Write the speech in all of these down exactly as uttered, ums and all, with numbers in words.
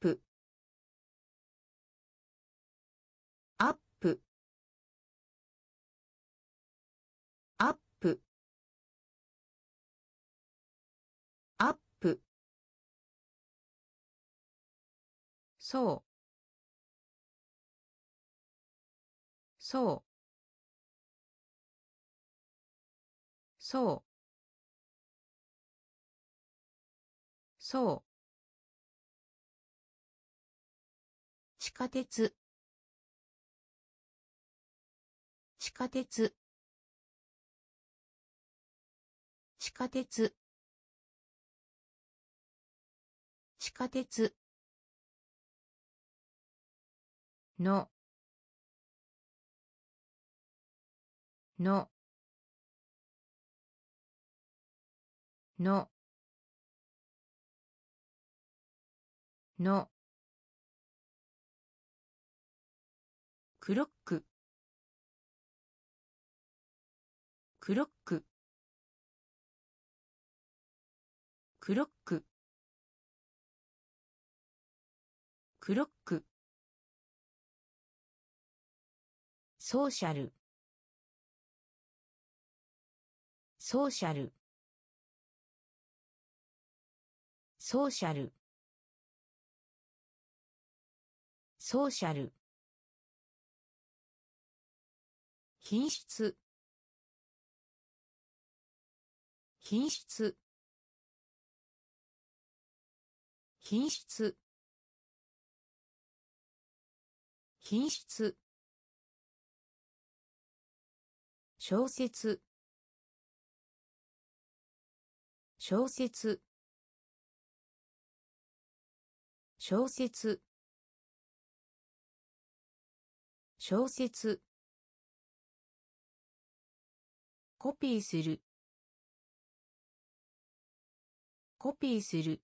プアップアップアップそうそうそうそう地下鉄地下鉄地下鉄地下鉄ののののクロッククロッククロッククロックソーシャルソーシャルソーシャルソーシャル品質品質品質品質小説小説小説小説コピーするコピーする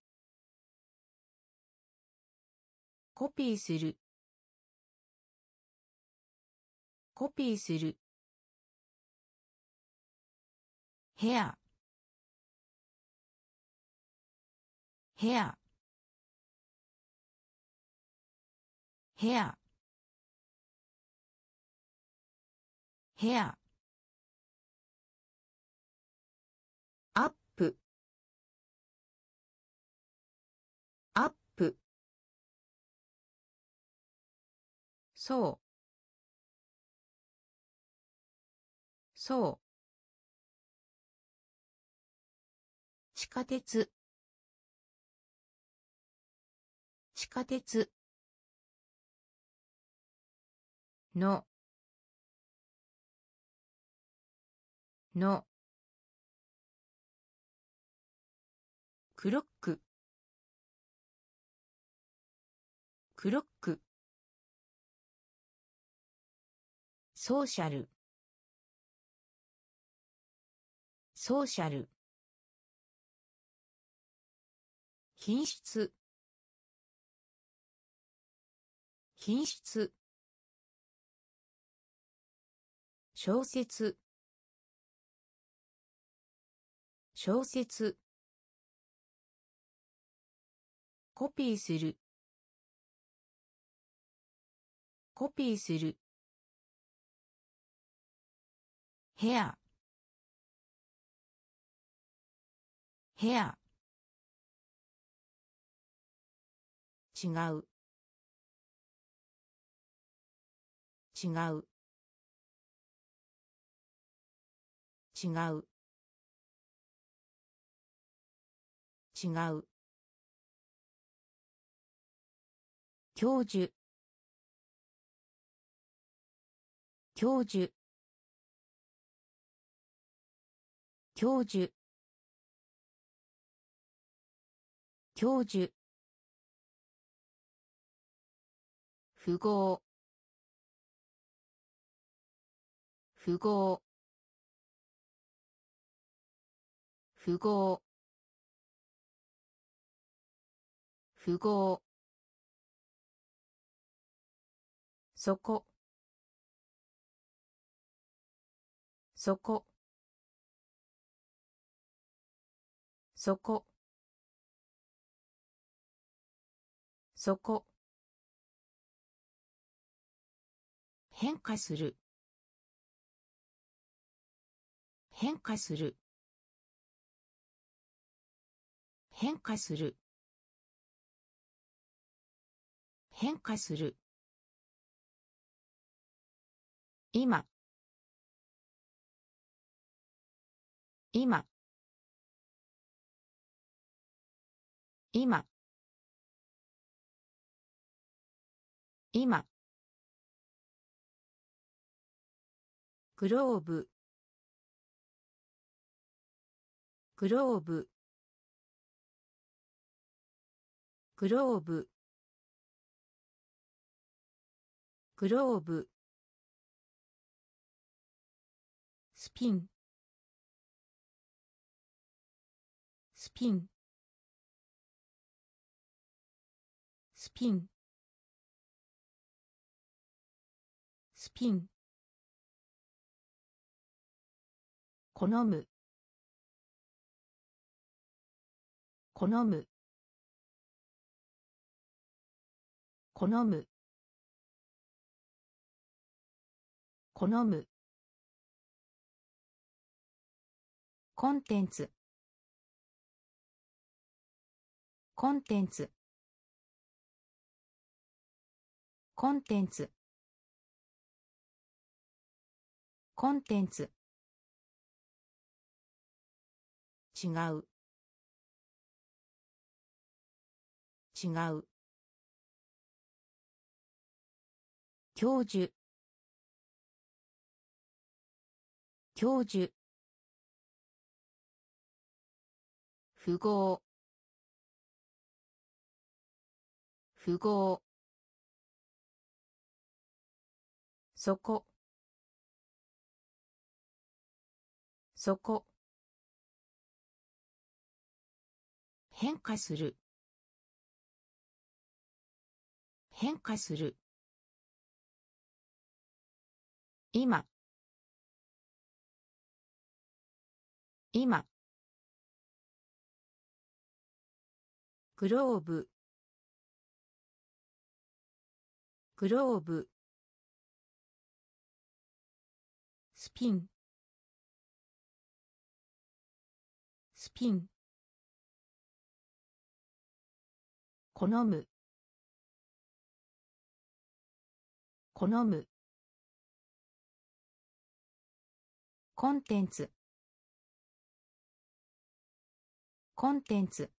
コピーするコピーする部屋部屋部屋部屋アップアップそうそう地下鉄地下鉄ののクロッククロックソーシャルソーシャル品質品質小説小説コピーするコピーする部屋部屋違う違う違う違う教授教授教授教授符号符号符号符号そこそこそこそこ、変化する、変化する、変化する、変化する、今、今、今、今、グローブ、グローブ、グローブ、グローブ、スピン、スピン、スピン、スピン、好む、好む、好む、好む、コンテンツ、コンテンツ、コンテンツ、コンテンツ、違う、違う、教授、教授、符号、符号、そこ、そこ、変化する、変化する、今、今、グローブ、グローブ、スピン、スピン、好む、好む、コンテンツ、コンテンツ、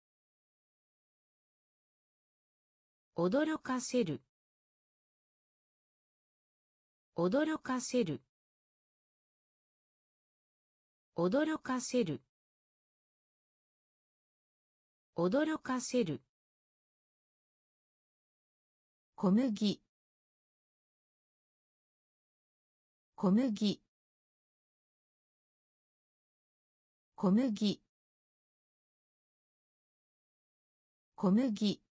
驚かせる、驚かせる、驚かせる、驚かせる、小麦、小麦、小麦、小麦、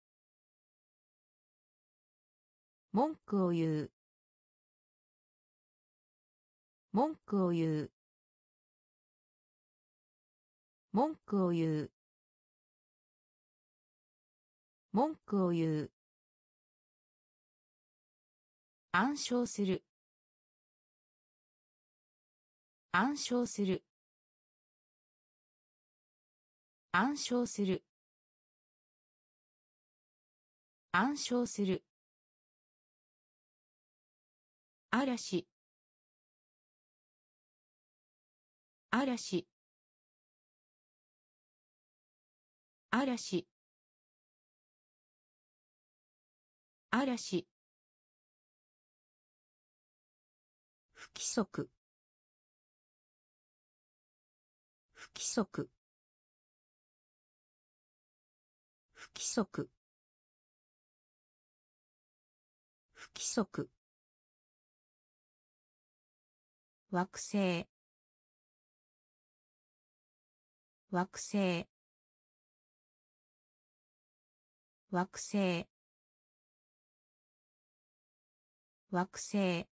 文句を言う、文句を言う、文句を言う、文句を言う、暗唱する、暗唱する、暗唱する、暗唱する、嵐、嵐、嵐、嵐、不規則、不規則、不規則、不規則、惑星、惑星、惑星、惑星、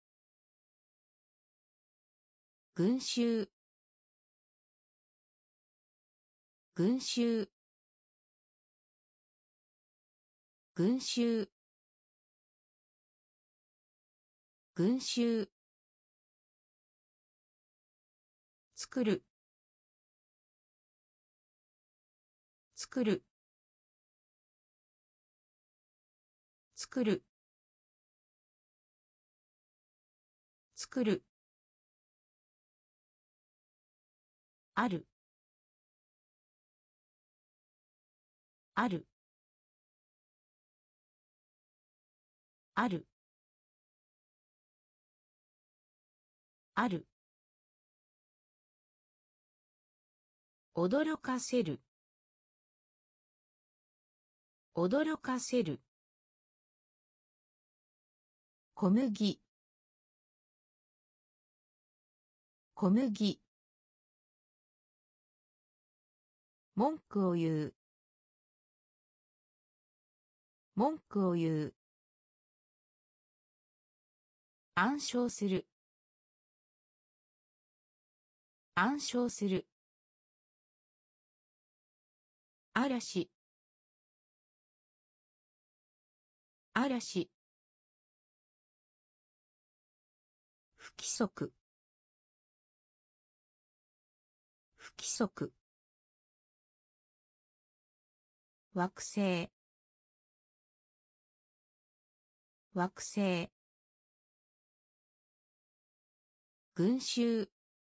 群衆、群衆、 群衆群衆作る作る作る作るあるあるあるある驚かせる驚かせる小麦小麦文句を言う文句を言う暗唱する暗唱する嵐嵐不規則不規則惑星惑星群衆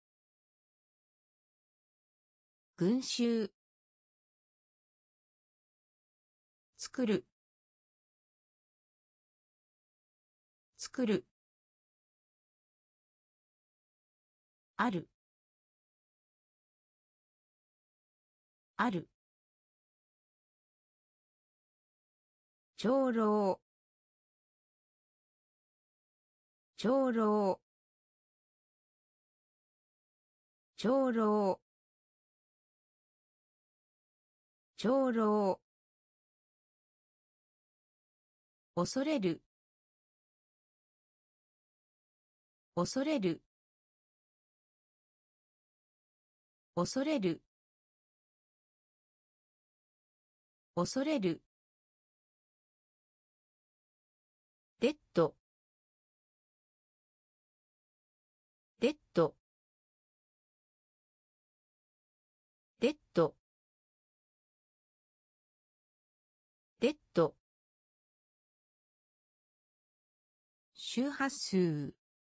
群衆作る作るあるある長老長老長老長老恐れる恐れる恐れる恐れるデッドデッドデッドデッド周波数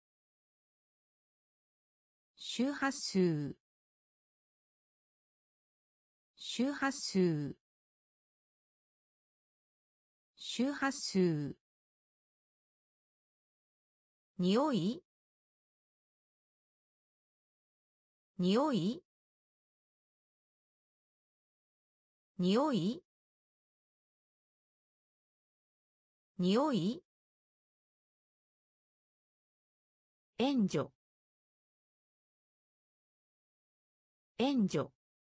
周波数周波数周波数匂い匂い匂い匂い援助援助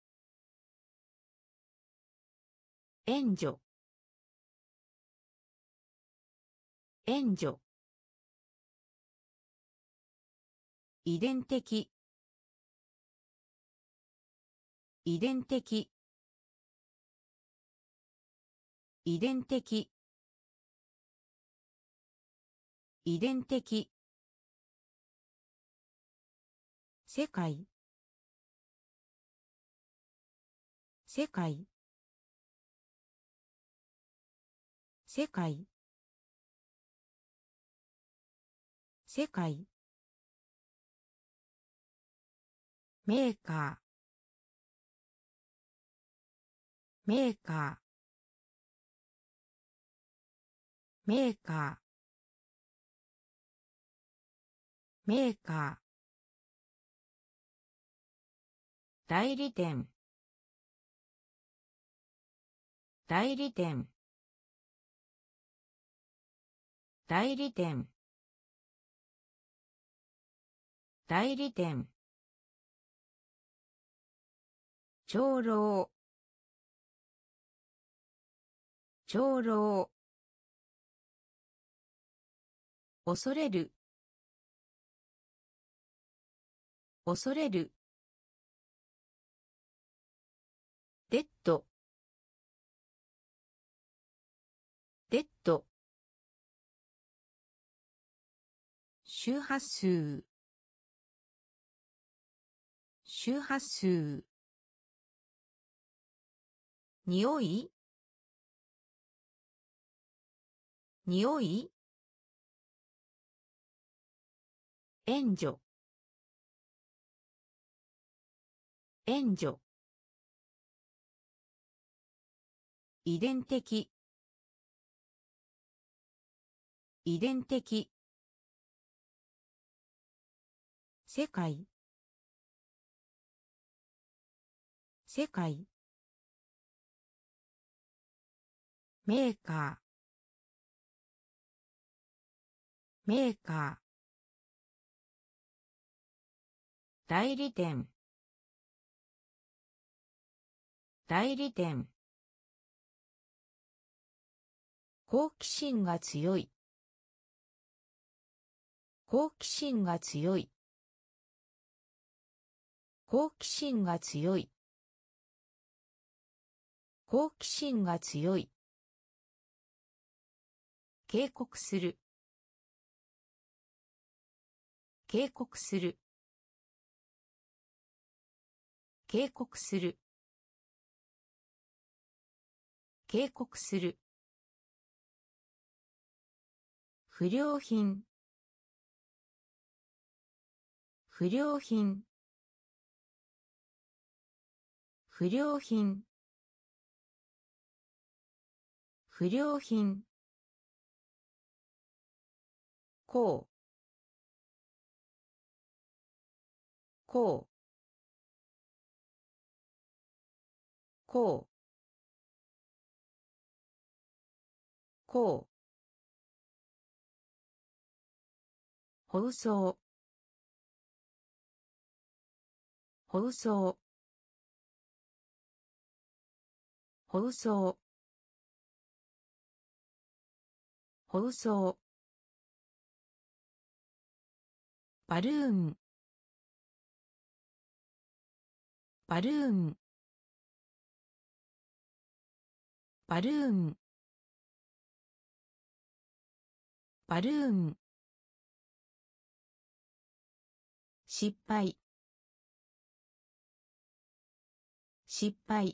援助援助遺伝的遺伝的遺伝的遺伝的世界世界世界世界メーカーメーカーメーカーメーカー代理店代理店代理店代理店長老長老恐れる恐れるデッド周波数周波数匂い匂い援助援助遺伝的遺伝的世界世界メーカーメーカー代理店代理店好奇心が強い好奇心が強い好奇心が強い好奇心が強い警告する警告する警告する警告する不良品不良品不良品不良品こうこうこうこう放送放送放送放送バルーンバルーンバルーンバルーン失敗失敗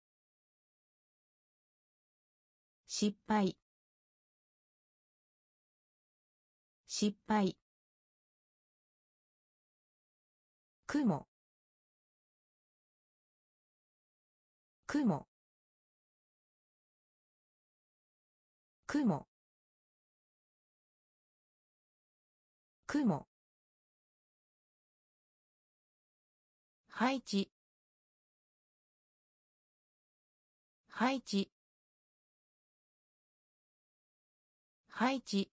失敗失敗雲雲雲雲配置配置配置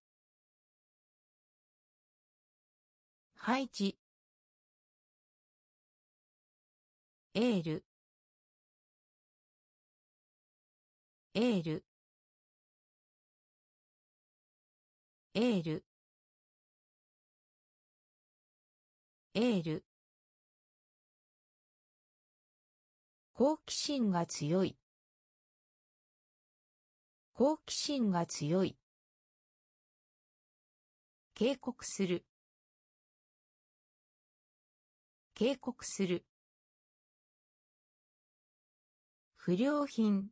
配置エールエールエールエール好奇心が強い好奇心が強い警告する警告する不良品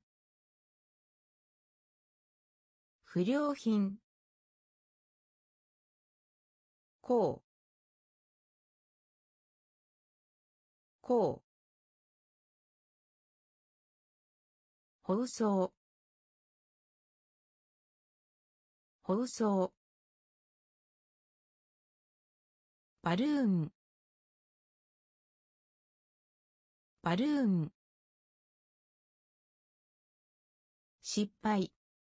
不良品こうこう放送放送バルーンバルーン失敗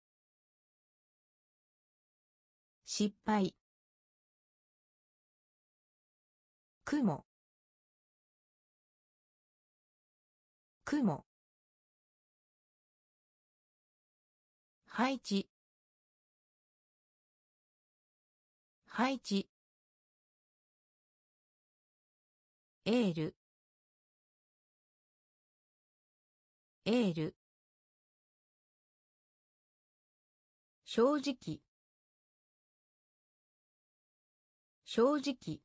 失敗雲雲配置配置エールエール正直正直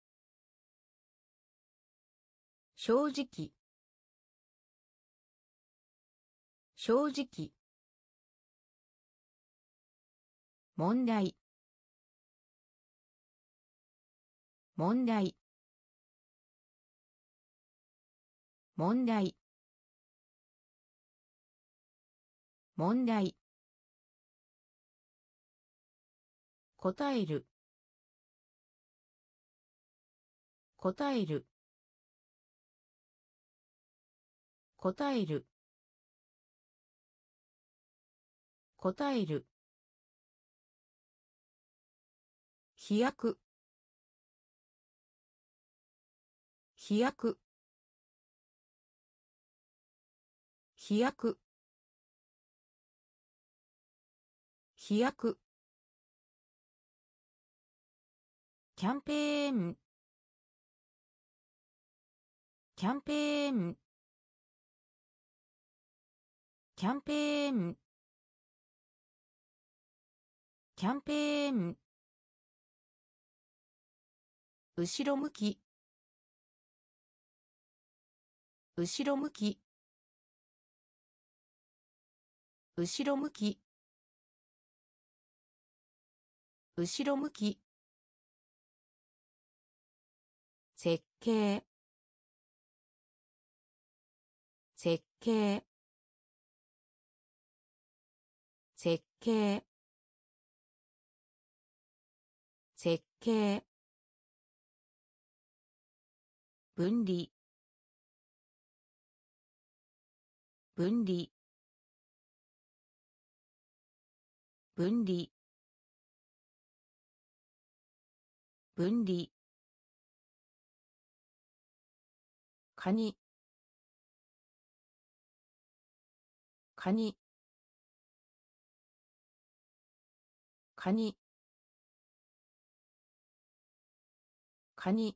正直正直問題問題問題問題答える答える答える答える飛躍飛躍飛躍飛躍キャンペーンキャンペーンキャンペーンキャンペーン後ろ向き後ろ向き後ろ向き後ろ向き設計設計設計設計分離分離分離分離カニカニカニカニ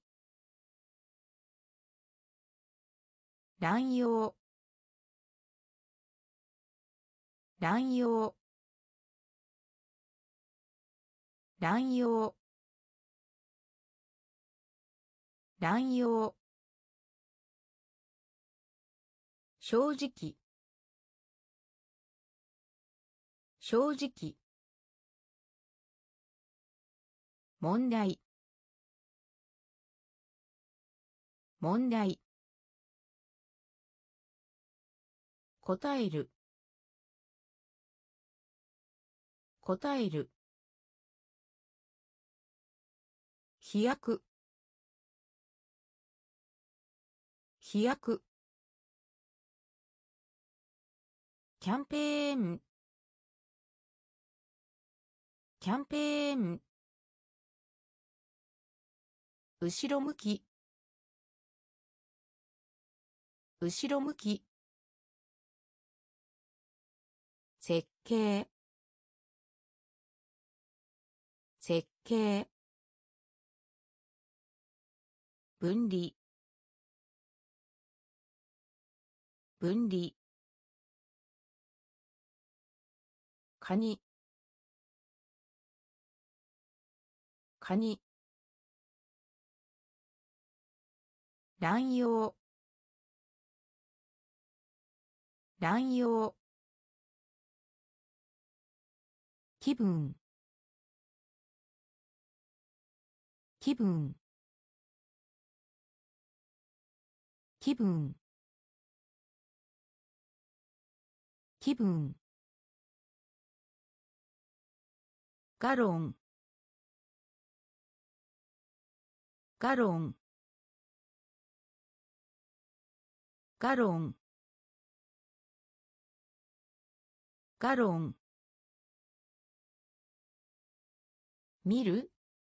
乱用乱用乱用乱用正直正直問題問題答える答える飛躍飛躍キャンペーンキャンペーン後ろ向き後ろ向き設計設計分離分離カニカニ乱用乱用気分気分気分気分ガロンガロンガロンガロン見る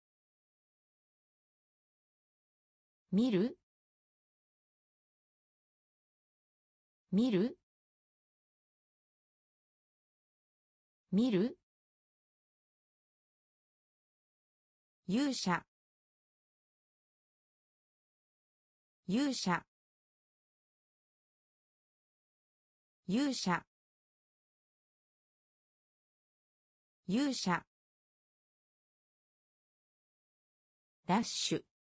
見る見る見る勇者勇者勇者勇者ラッシュ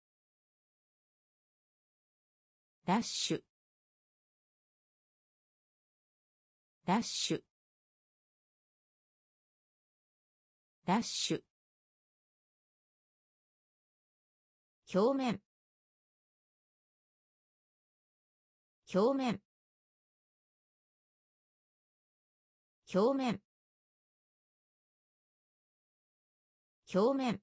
ラッシュラッシュラッシュ表面表面表面表面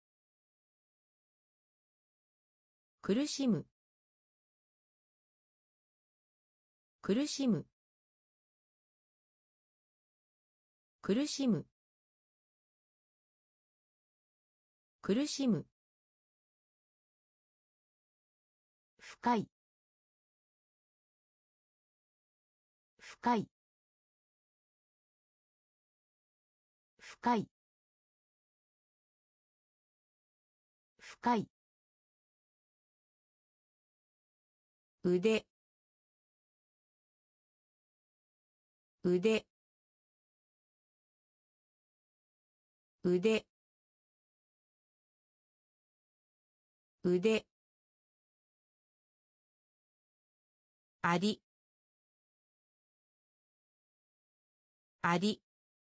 苦しむ苦しむ苦しむ苦しむ深い深い深い深い腕腕腕腕ありあり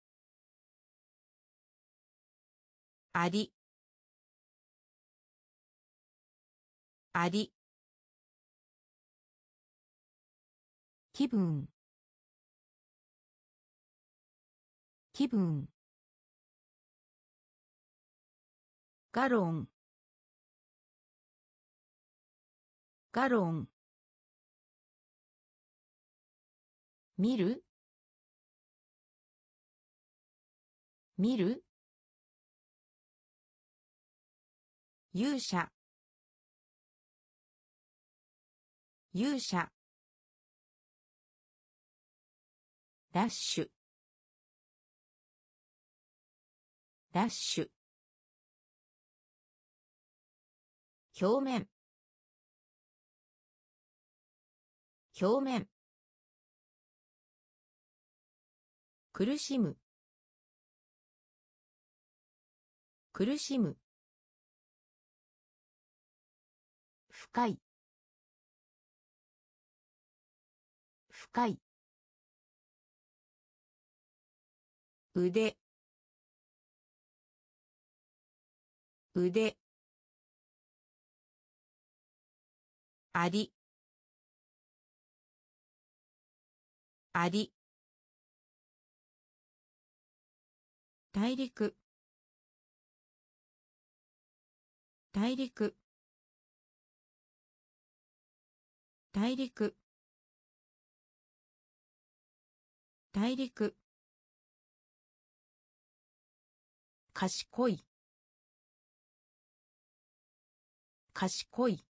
ありあり気分気分ガロンガロン見る見る勇者勇者ラッシュラッシュ表面表面苦しむ苦しむ深い深い腕腕ありあり大陸大陸大陸大陸賢い賢い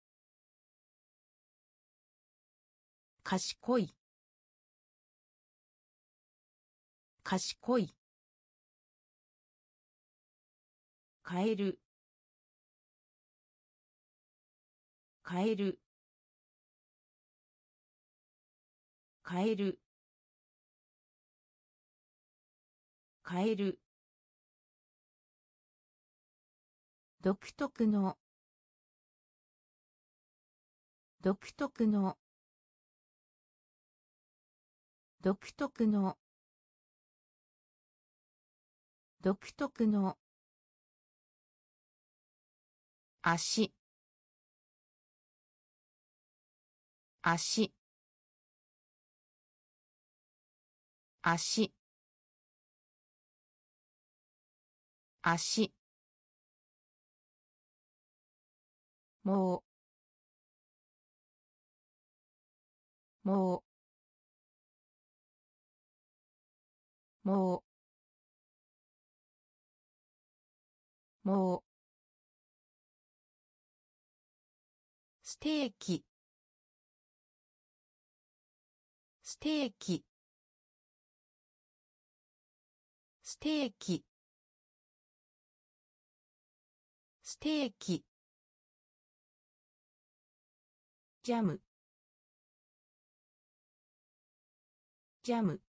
賢い賢いカエルカエルカエルカエル独特の独特の独特の独特の足足足足もうもうもうもうステーキステーキステーキステーキジャムジャム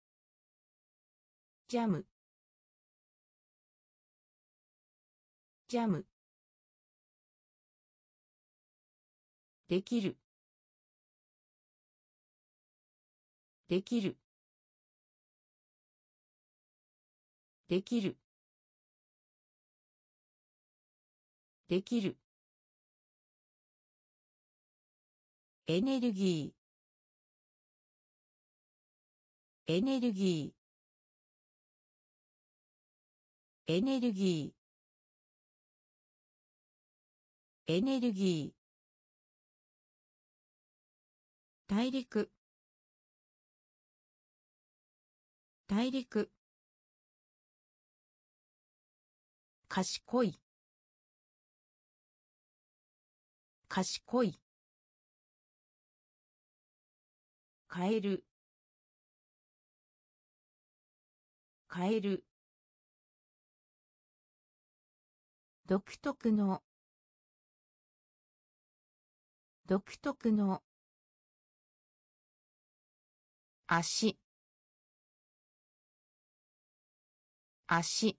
ジャムジャム。できる。できる。できる。できる。エネルギー。エネルギー。エネルギー。エネルギー。大陸。大陸。賢い。賢い。カエル。カエル。独特の。独特の。足。足。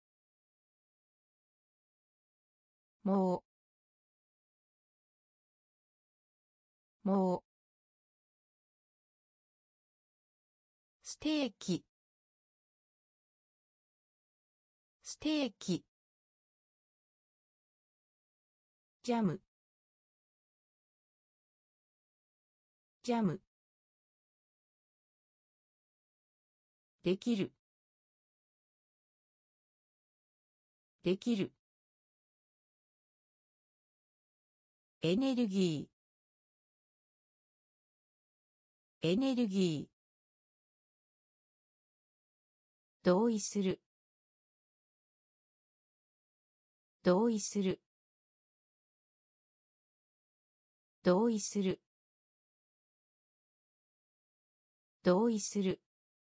もう。もう。ステーキ。ステーキ。ジャム。ジャム。できる。できる。エネルギー。エネルギー。同意する。同意する。同意する。同意する。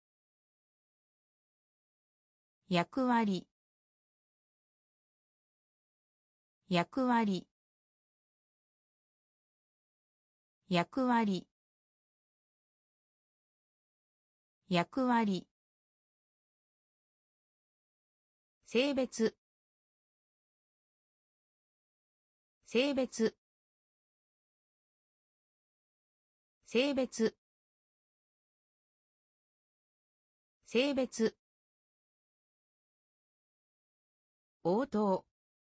役割。役割。役割。役割。性別。性別。性別。性別。応答。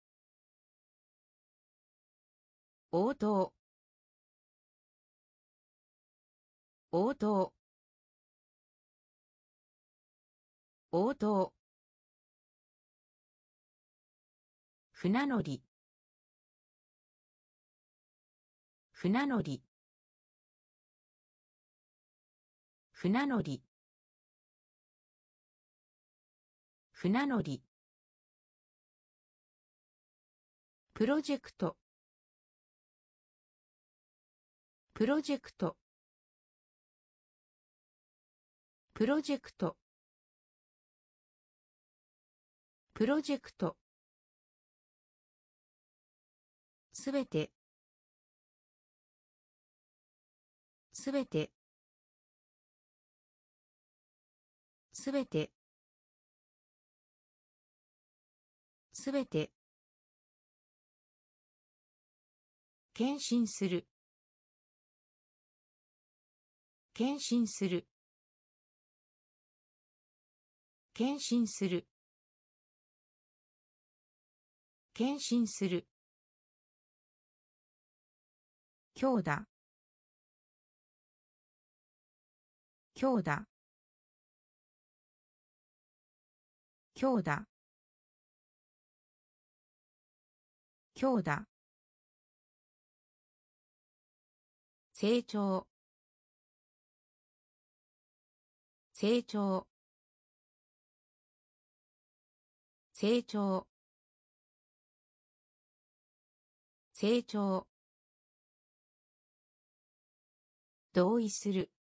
応答。応答。応答。船乗り。船乗り。船乗り。船乗り。プロジェクト。プロジェクト。プロジェクト。プロジェクト。すべて。すべて。すべて。すべて。献身する。献身する。献身する。献身する。強打。強打。強打。強打。成長。成長。成長。成長。同意する。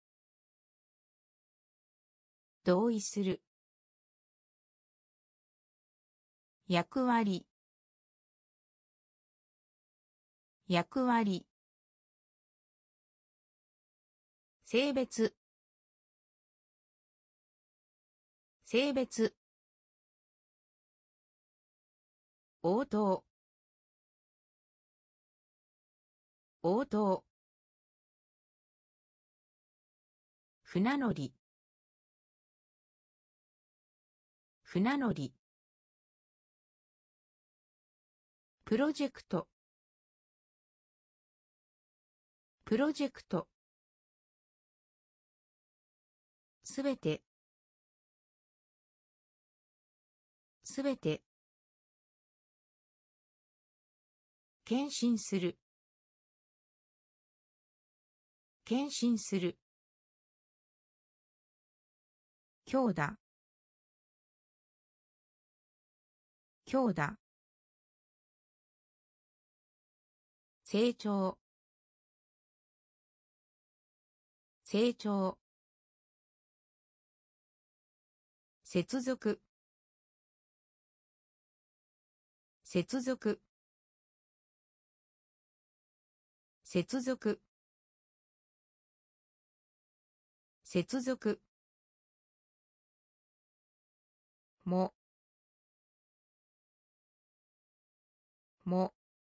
同意する。役割。役割。性別。性別。 応答応答船乗り船乗りプロジェクトプロジェクトすべてすべて献身する献身する強打強打成長成長接続接続接続接続もも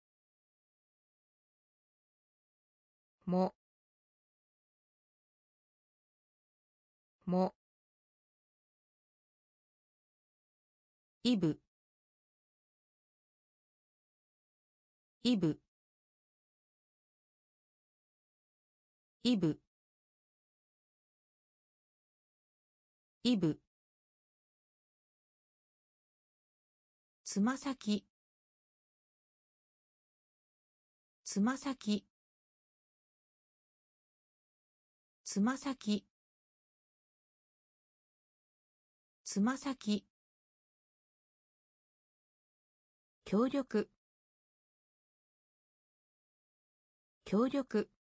ももイブイブイブイブつま先つま先つま先つま先協力協力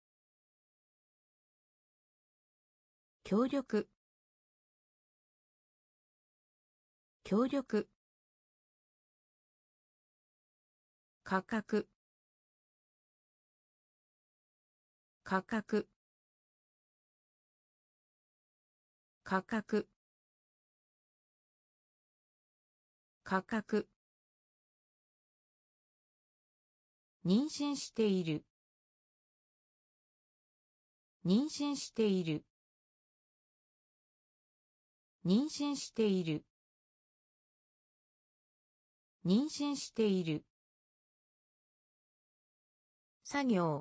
協力協力価格価格価格価格妊娠している妊娠している妊娠している妊娠している作業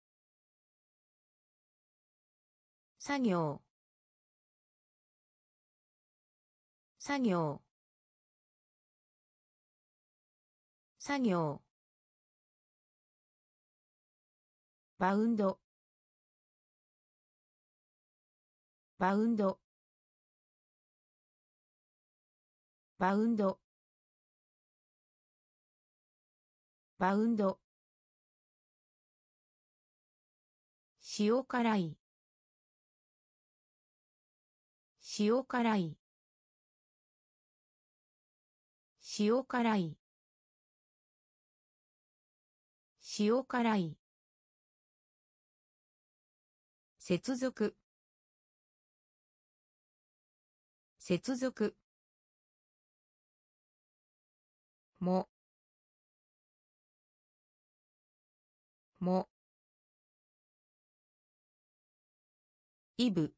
作業作業作業バウンドバウンドバウンドバウンド塩辛い塩辛い塩辛い塩辛い接続接続ももイブ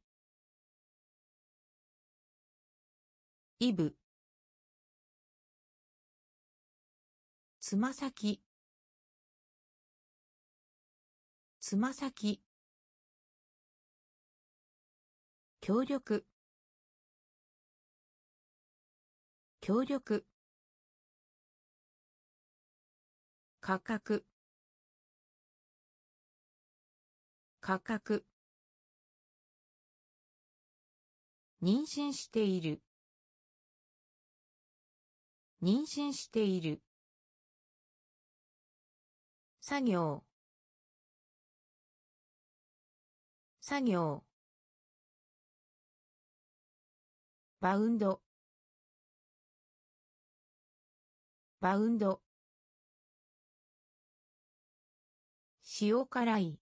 イブつま先つま先協力協力価格価格妊娠している妊娠している作業作業バウンドバウンド塩辛い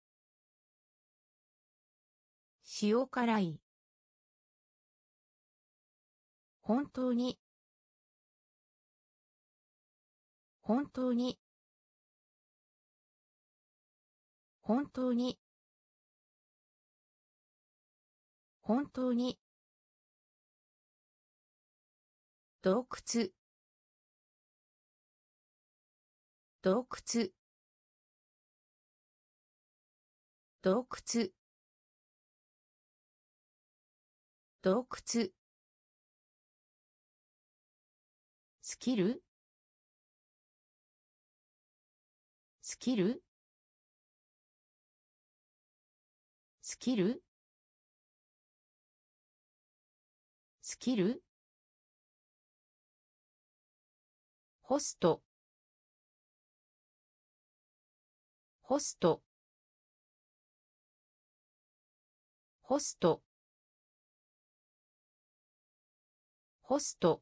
塩辛い本当に本当に本当に本当に洞窟洞窟洞窟洞窟スキルスキルスキルスキルホストホストホストホスト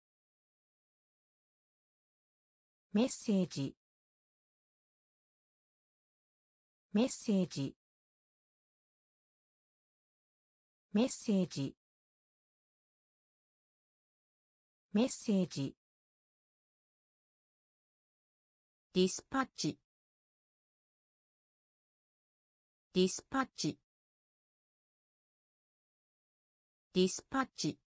メッセージメッセージメッセージメッセージディスパッチディスパッチディスパッチ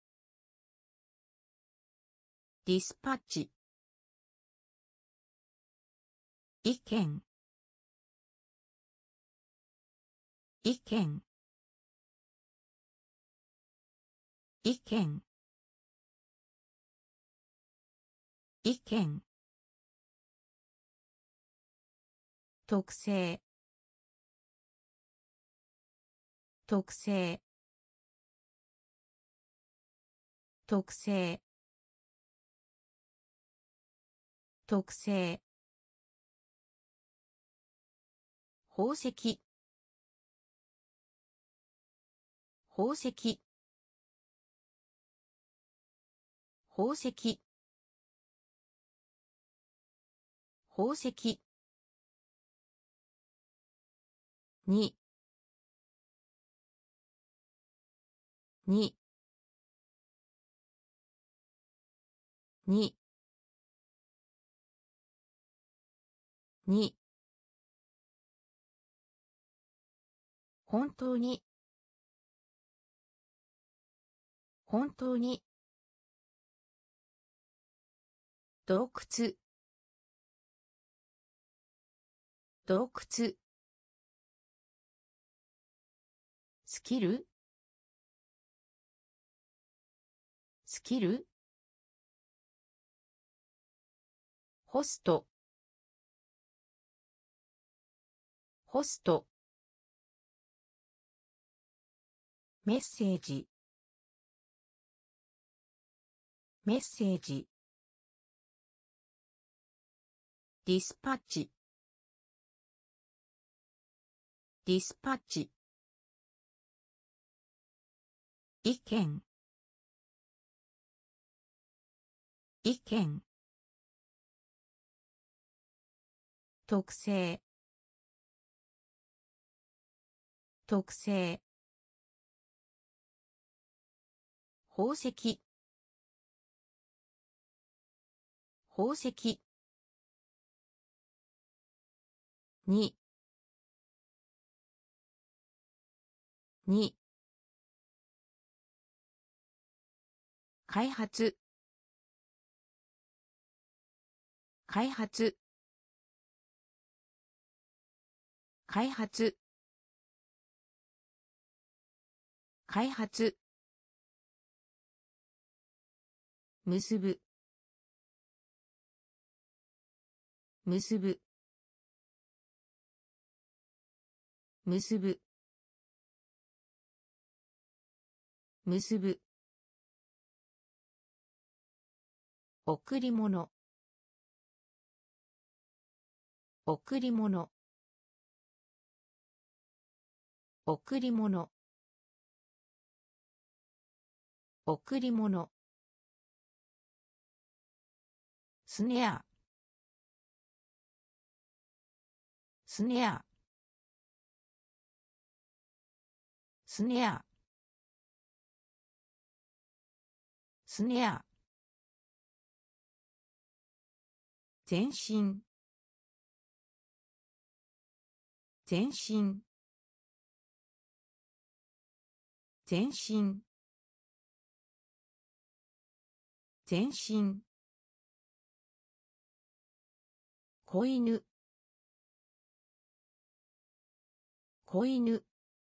ディスパッチ意見意見意見意見特性特性特性特性宝石宝石宝石宝石にににに本当に本当に洞窟洞窟スキルスキルホストホストメッセージメッセージディスパッチディスパッチ意見意見特性特性宝石宝石にに開発開発開発開発結ぶ結ぶ結ぶ結ぶ贈り物贈り物贈り物贈り物スネアスネアスネアスネア全身全身全身全身子犬子犬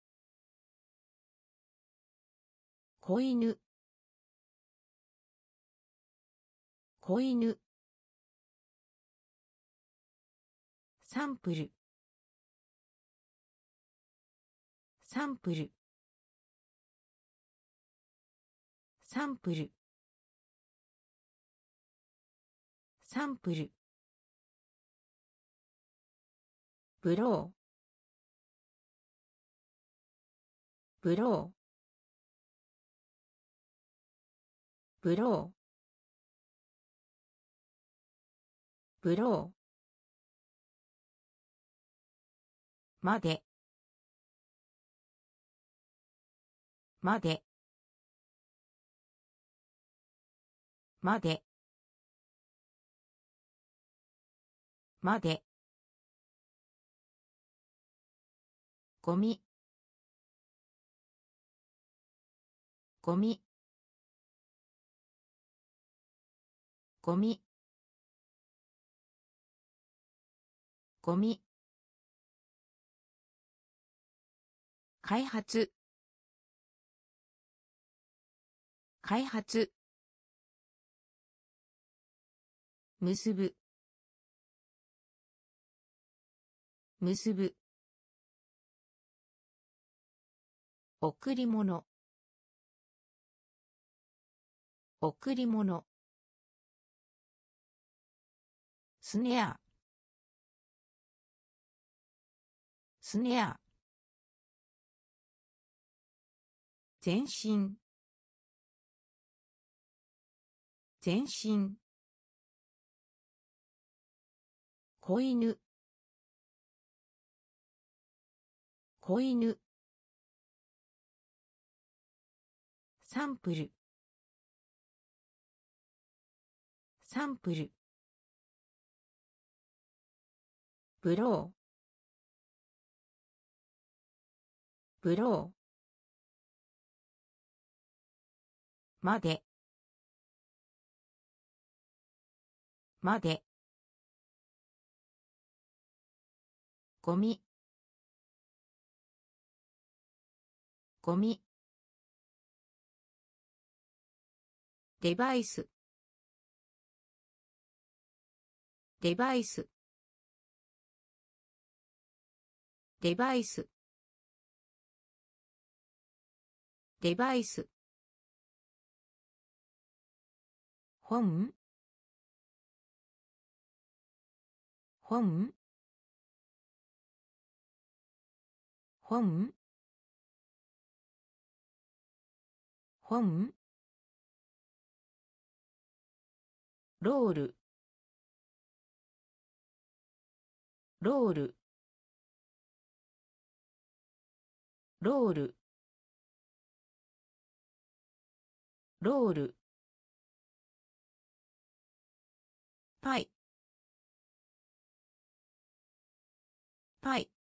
子犬子犬サンプルサンプルサンプルサンプルブローブローブローブローまでまでまでまでゴミゴミゴミゴミ開発開発結ぶ結ぶ贈り物贈り物スネアスネア全身全身子犬子犬サンプルサンプルブローブローまでまでゴミゴミデバイスデバイスデバイスデバイス本本本本ロールロールロールロールパイパイ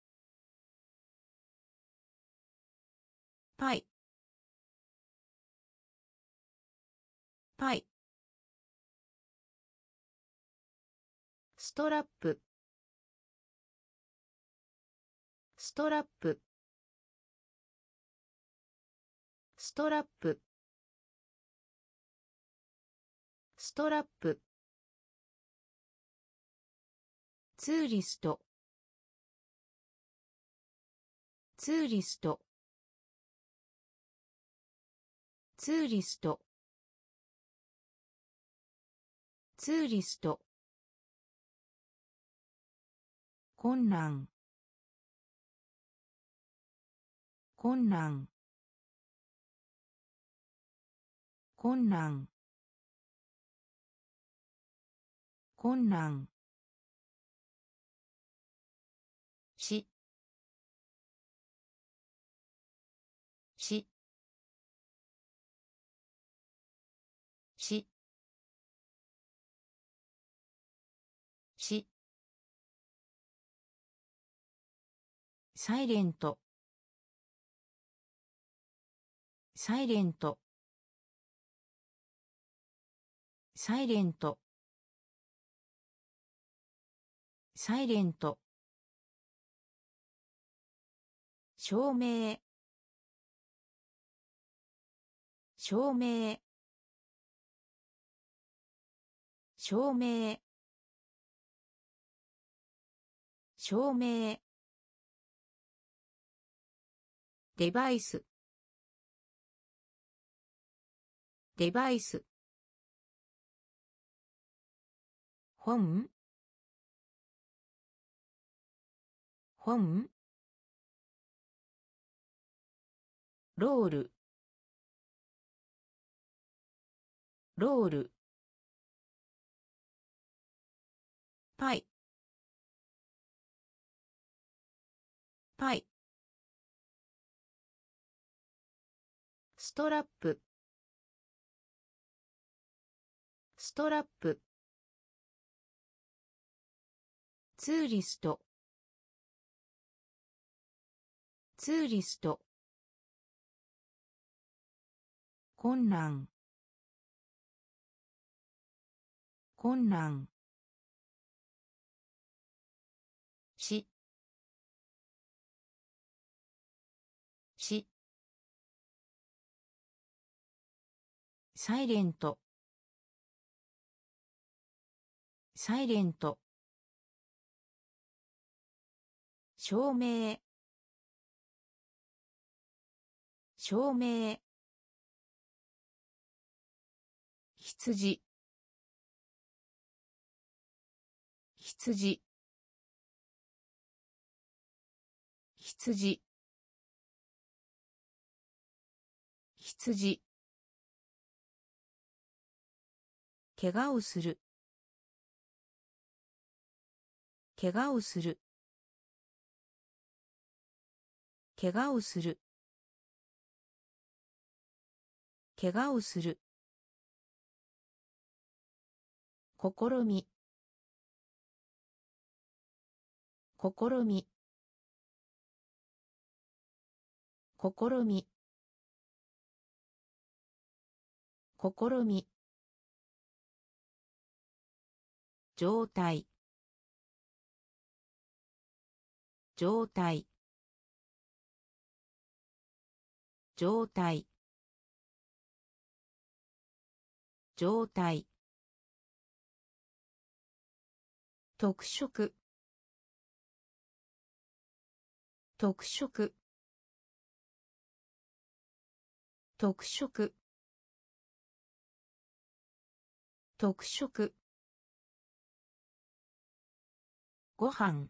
パイパイストラップストラップストラップストラップツーリストツーリストツーリストツーリスト困難困難困難困難しししサイレントサイレントサイレントサイレント証明証明証明証明デバイスデバイス本本ロールロールパイパイストラップストラップツーリストツーリスト困難困難ししサイレントサイレント証明証明羊羊羊羊怪我をする怪我をする怪我をする怪我をする試み試み試み試み状態状態状態状態特色特色特色特色ご飯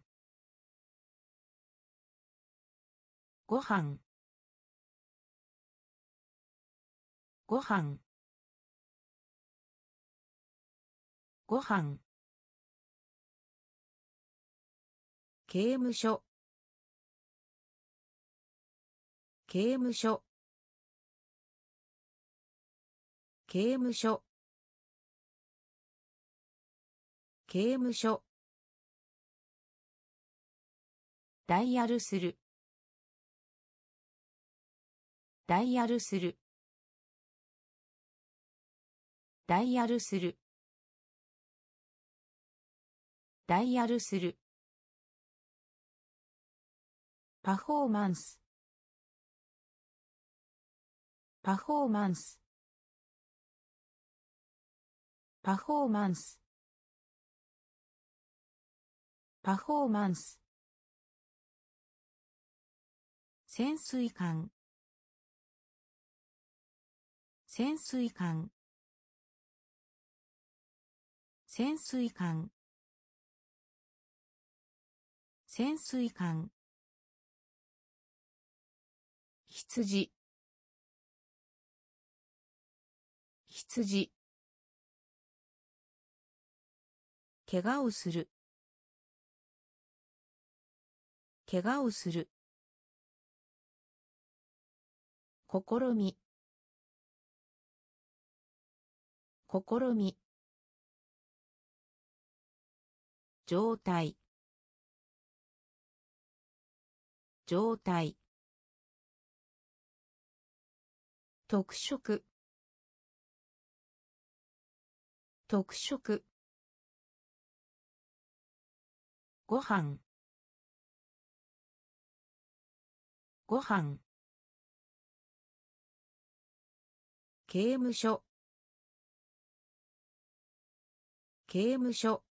ご飯ご飯ご飯刑務所刑務所刑務所刑務所ダイヤルするダイヤルするダイヤルするダイヤルするパフォーマンスパフォーマンスパフォーマンスパフォーマンス潜水艦潜水艦潜水艦潜水艦羊羊怪我をする怪我をする試み試み状態状態。特色。特色。ご飯。ご飯。刑務所。刑務所。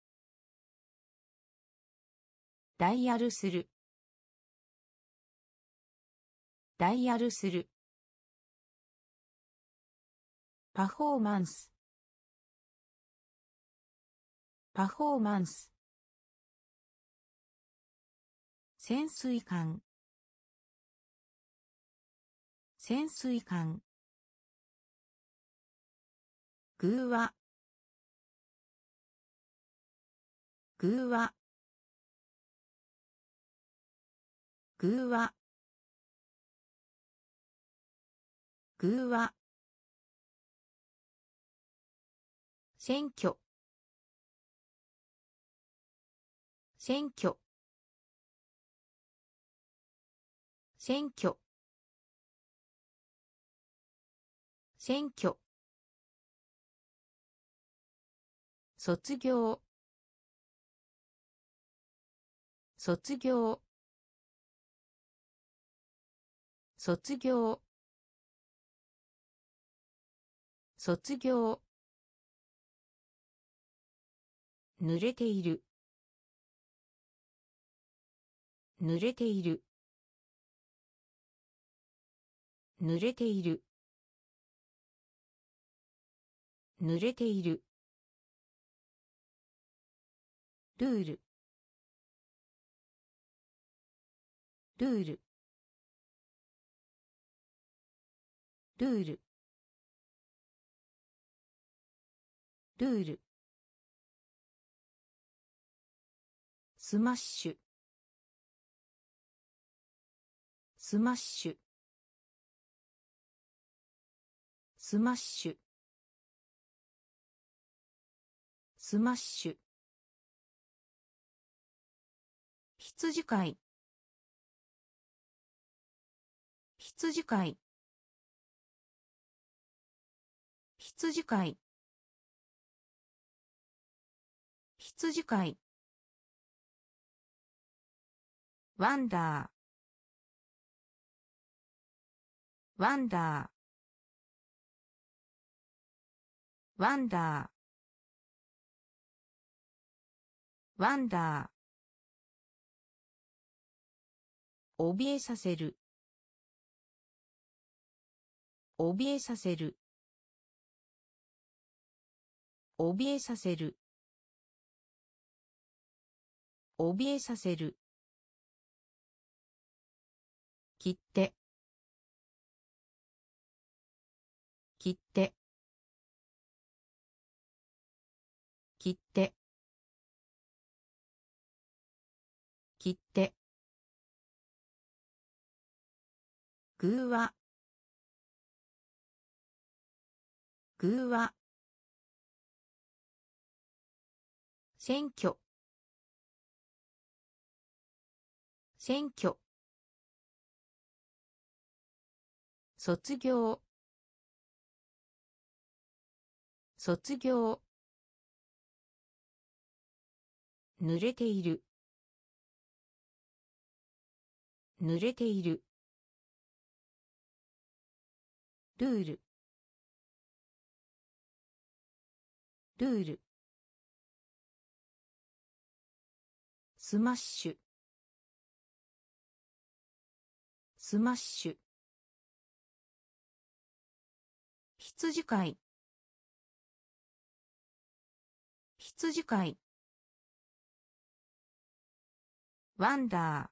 ダイヤルする。ダイヤルする。パフォーマンス。パフォーマンス。潜水艦。潜水艦。偶話。偶話。偶話。偶話。選挙。選挙。選挙。選挙。卒業。卒業。卒業。卒業。濡れている。濡れている。濡れている。濡れている。ルール。ルール。ルール。ルール。スマッシュ。スマッシュ。スマッシュ。スマッシュ。羊飼い。羊飼い。羊飼い。羊飼い。ワンダー。ワンダー。ワンダー。ワンダー。怯えさせる。怯えさせる。怯えさせる。怯えさせる。切って。切って。切って。切って。偶話。偶話。選挙。選挙。卒業。卒業。濡れている。濡れている。ルール。ルール。スマッシュ。スマッシュ。羊飼い。羊飼い。ワンダー。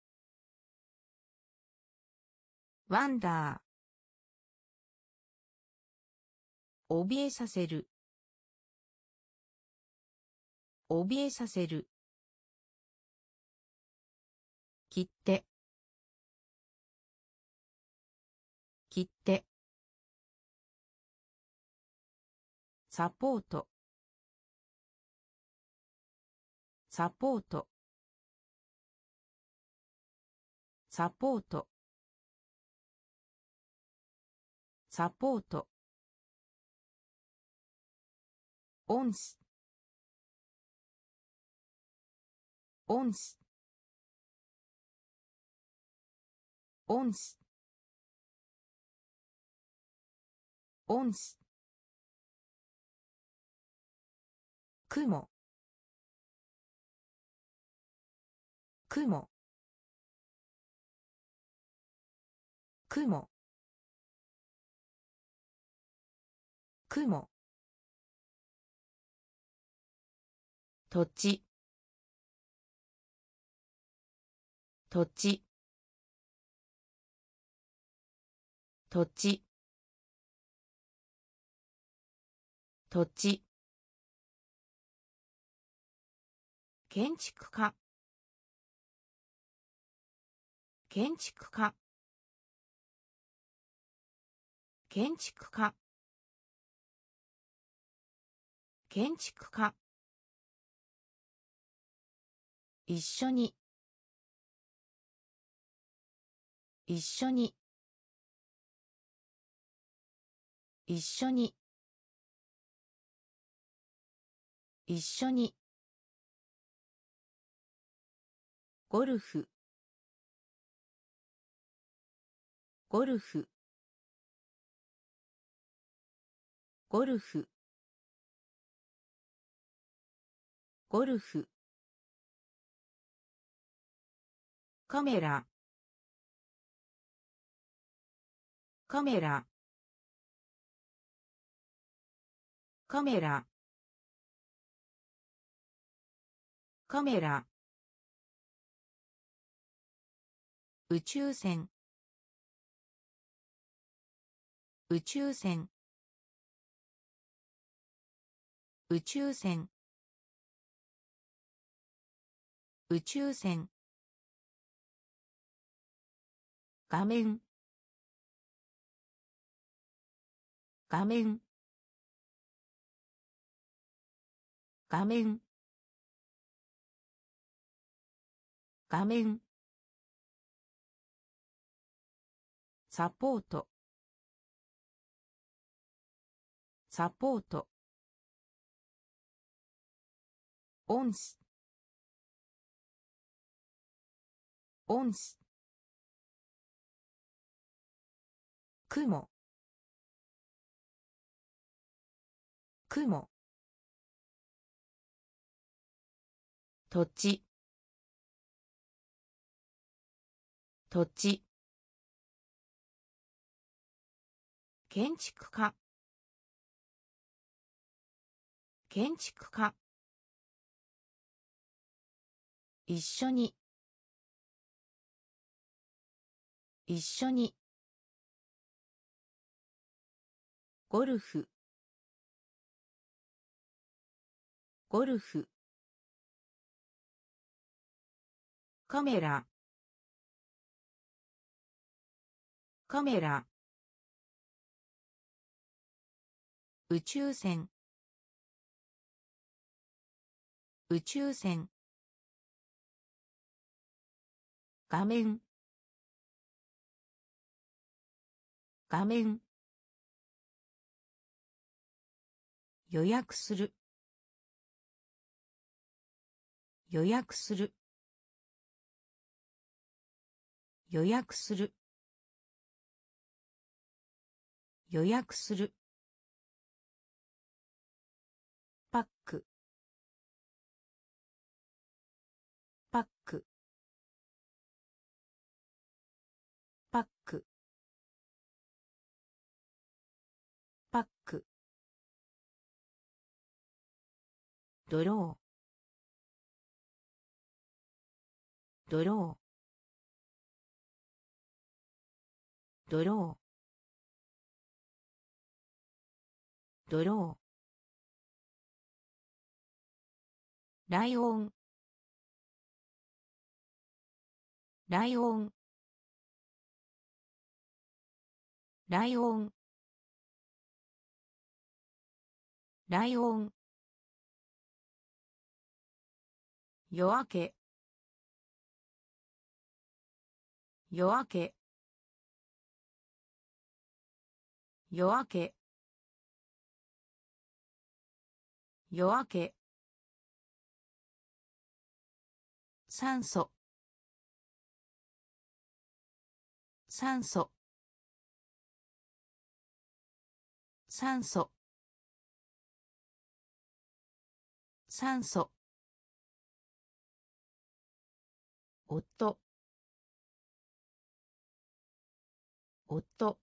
ワンダー。怯えさせる。怯えさせる。切って。切って。サポート。サポート。 サポートサポートオンスオンスオンスオンス雲雲雲雲土地土地土地土地建築家建築家建築家建築家一緒に一緒に一緒に一緒にゴルフゴルフゴルフゴルフカメラカメラカメラカメラ宇宙船宇宙船宇宙船宇宙船画面画面画面画面サポートサポートオンスオンス雲雲土地土地建築家建築家一緒に一緒にゴルフゴルフカメラカメラ宇宙船宇宙船画面画面予約する予約する予約する予約するパックパックパックパックドロードロードロードローライオンライオンライオンライオン夜明け夜明け夜明け夜明け酸素酸素酸素酸素夫夫夫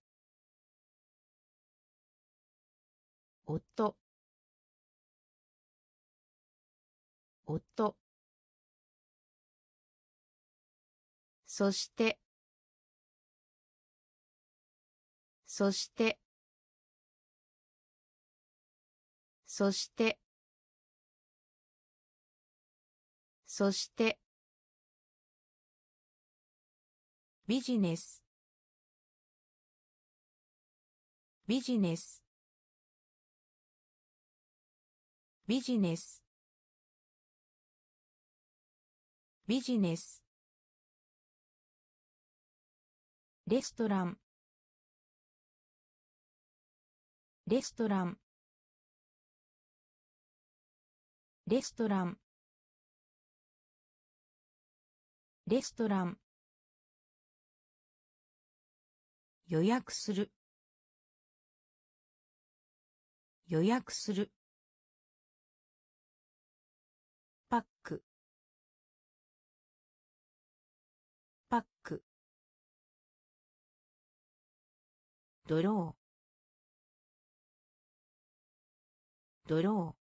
夫そしてそしてそしてそしてビジネスビジネスビジネスビジネスレストランレストランレストランレストラン予約する予約するパックパックドロードロ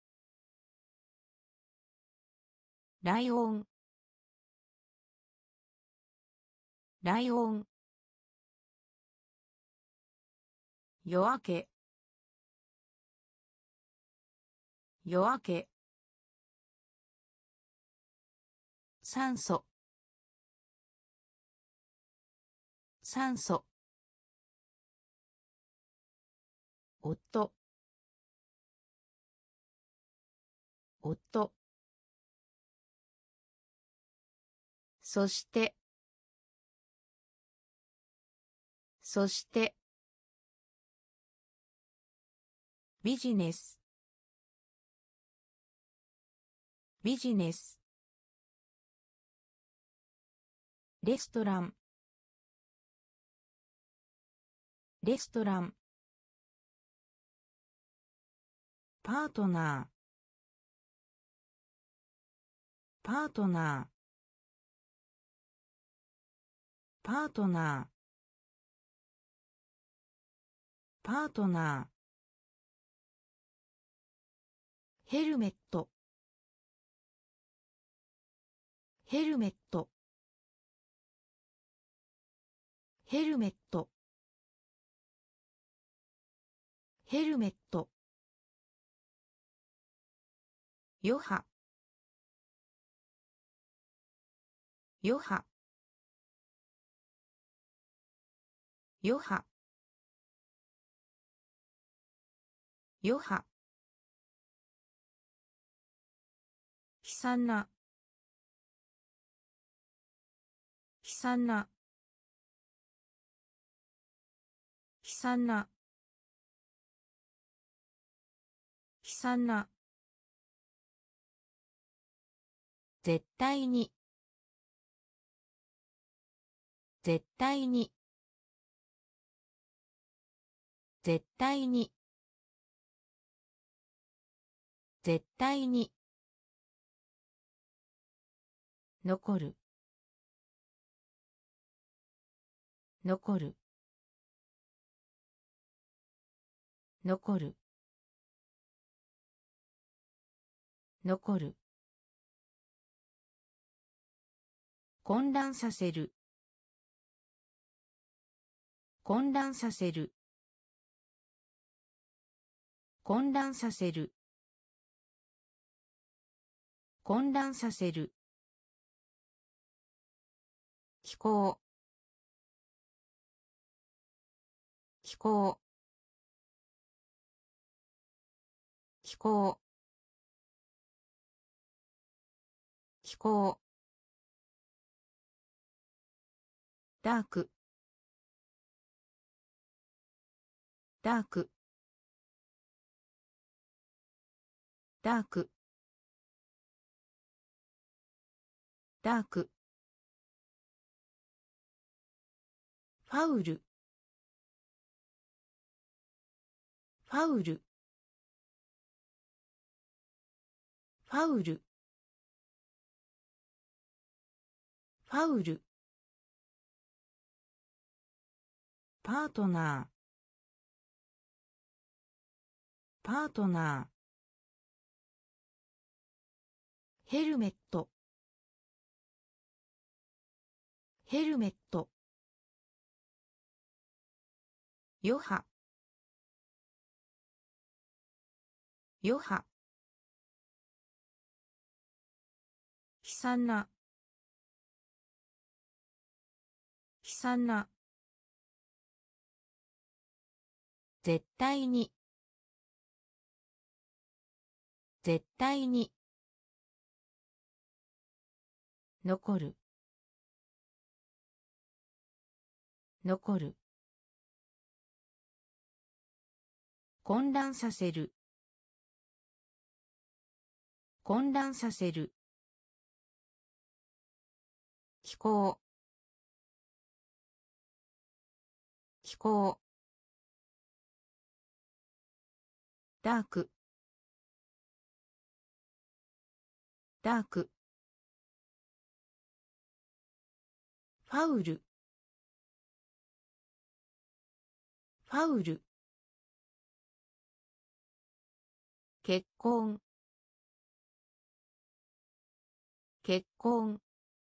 ーライオンライオン夜明け夜明け酸素酸素夫夫そしてそしてビジネスビジネスレストランレストランパートナーパートナーパートナーパートナーヘルメットヘルメットヘルメットヘルメット余波余波余波余波悲惨な悲惨な悲惨な悲惨な絶対に絶対に絶対に絶対に残る残る残る残る混乱させる混乱させる混乱させる混乱させる気候気候気候気候ダークダークダークダークファウルファウルファウルファウルパートナーパートナーヘルメットヘルメット余波余波悲惨な悲惨な絶対に絶対に残る残る混乱させる混乱させる気候気候ダークダークファウルファウル結婚結婚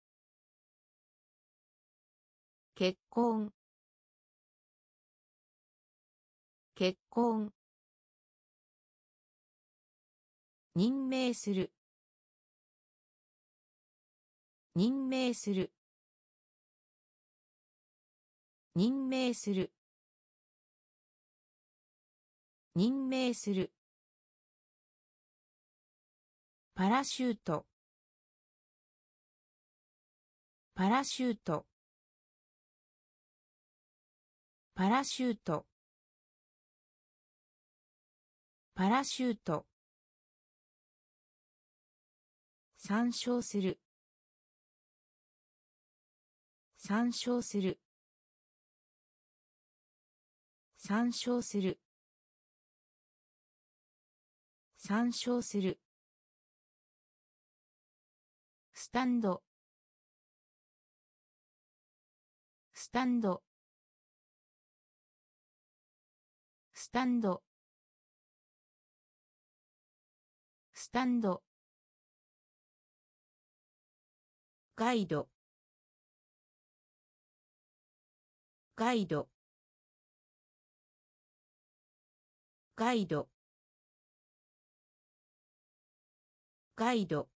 結婚結婚任命する任命する任命する任命するパラシュートパラシュートパラシュートパラシュート参照する参照する参照する参照するスタンドスタンドスタンドスタンドガイドガイドガイドガイド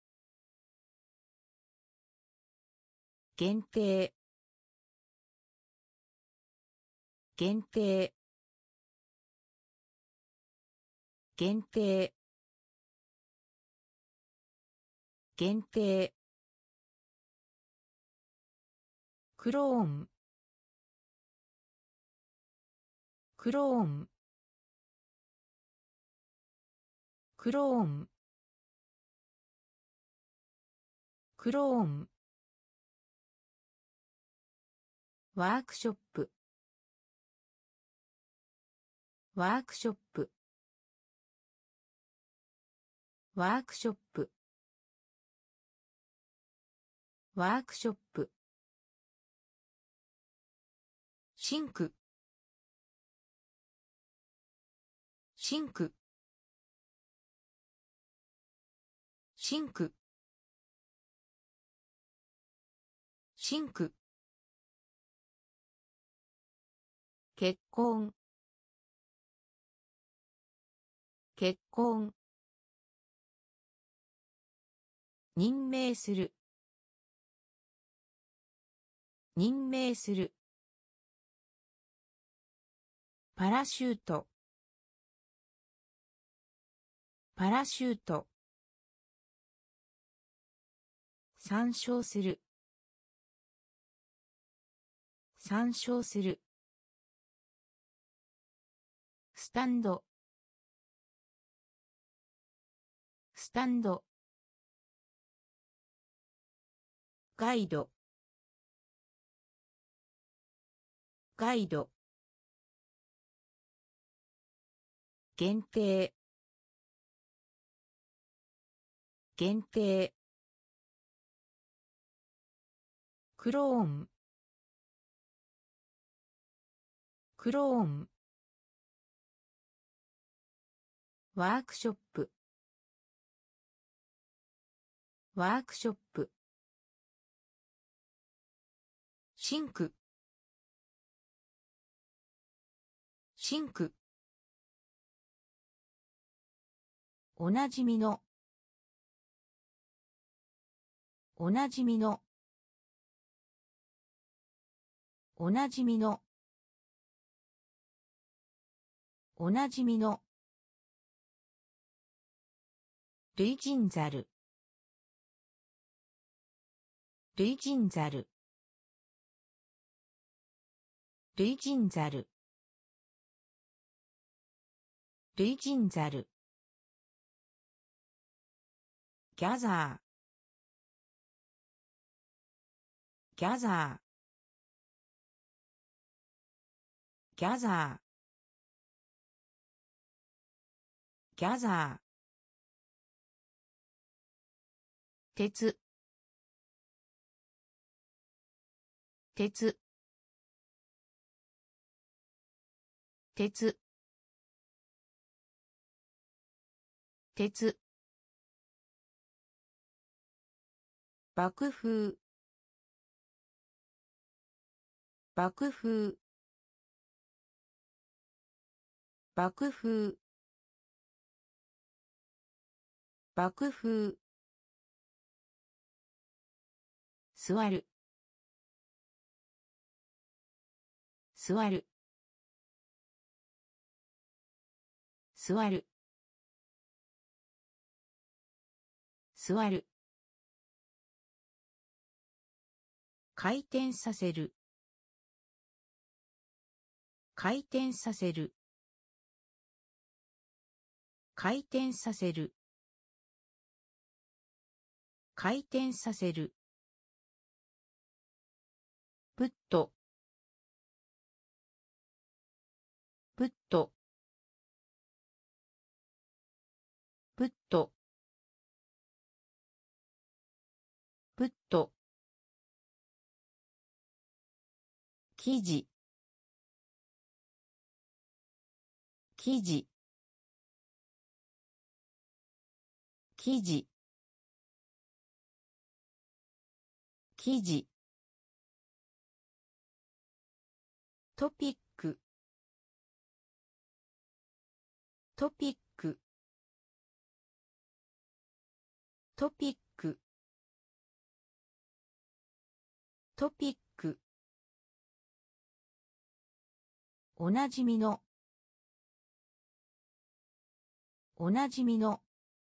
限定限定限定限定クローンクローンクローンクローンワークショップワークショップワークショップワークショップシンクシンクシンクシンク結婚結婚任命する任命するパラシュートパラシュート参照する参照する。スタンド、スタンド。ガイド、ガイド。限定、限定。クローン、クローン。ワークショップ、ワークショップ。シンク、シンク。おなじみの、おなじみの、おなじみの、おなじみの。類人ザル、類人ザル、類人ザル、類人ザル。ギャザー、ギャザー、ギャザー、ギャザー。鉄、鉄、鉄、鉄。爆風、爆風、爆風、爆風。座る、座る、座る、座る。回転させる、回転させる、回転させる、回転させる。プット、プット、プット、プット。生地、生地、生地、生地。トピック、トピック、トピック、トピック。おなじみの、おなじみの。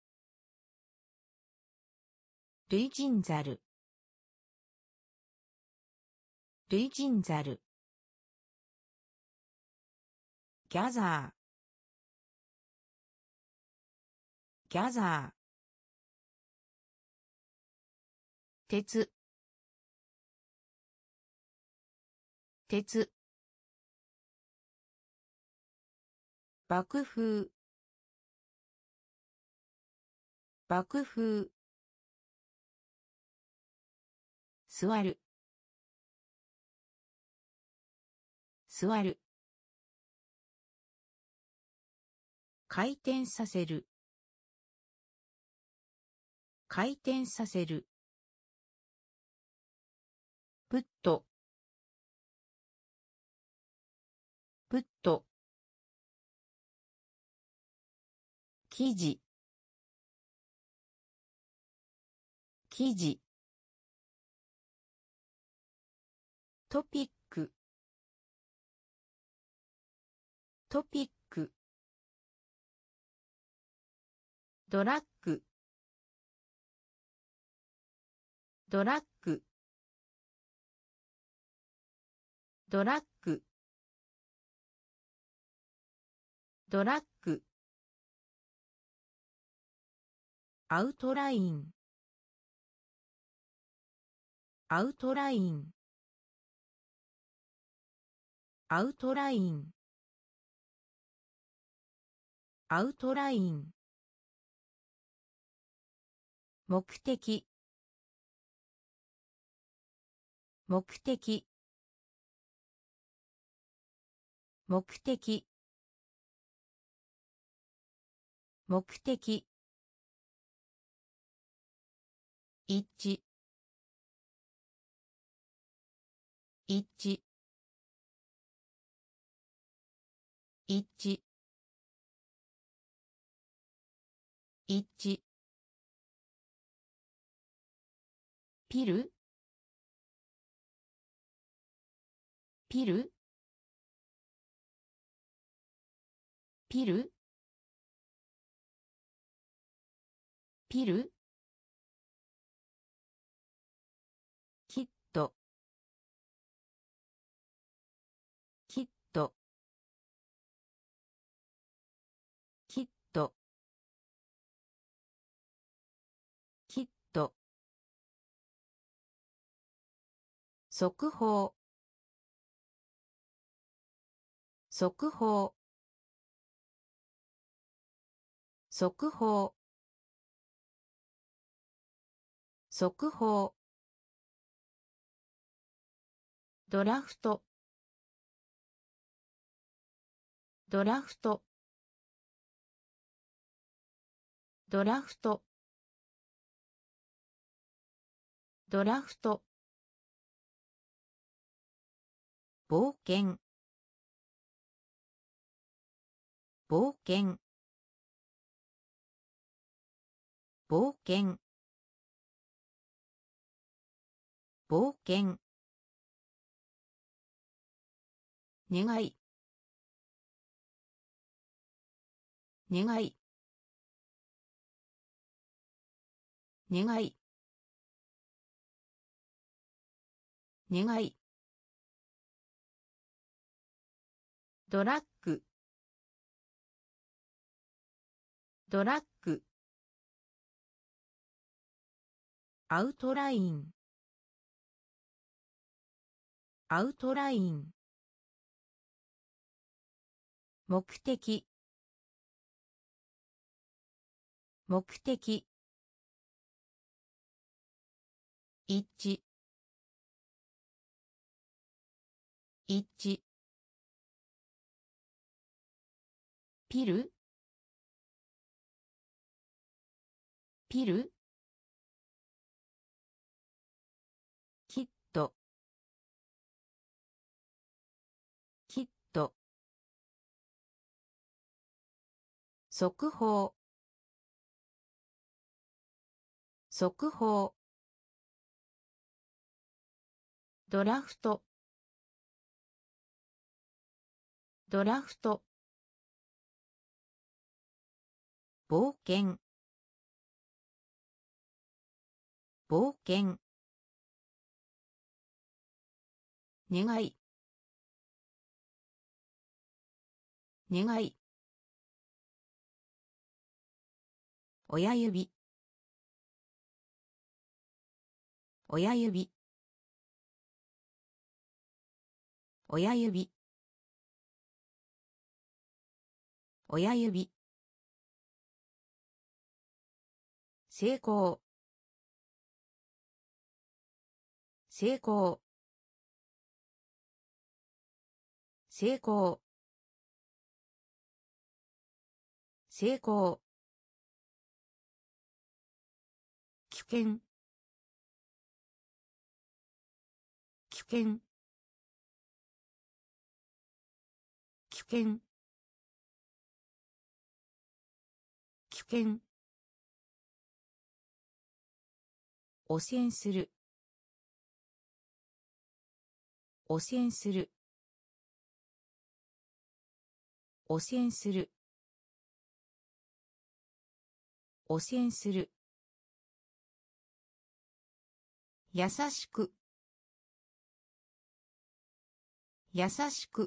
類人ザル、類人ザル。ギャザー、ギャザー。鉄、鉄。爆風、爆風。座る、座る。回転させる、回転させる。プット、プット。生地、生地。トピック、トピック。ドラッグ、ドラッグ。 ドラッグドラッグアウトラインアウトラインアウトラインアウトライン目的目的目的目的一致一致一致一致ピルピルピルピルキットキットキットキット速報速報速報速報ドラフトドラフトドラフトドラフト冒険冒険冒険冒険願い願い願い願いドラッグドラッグアウトラインアウトライン目的目的一致一致ピルピルキットキット速報速報ドラフトドラフト冒険冒険願い願い親指親指親指親指成功成功成功成功危険危険危険危険汚染する汚染する汚染する汚染する優しく優しく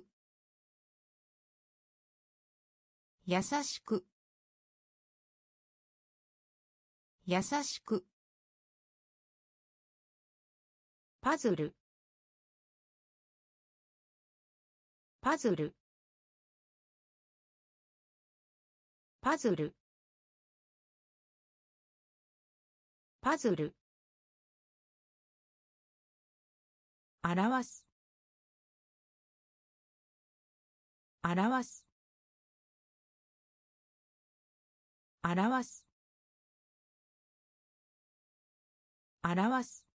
優しく優しくパズルパズルパズルパズル表す表す表す表す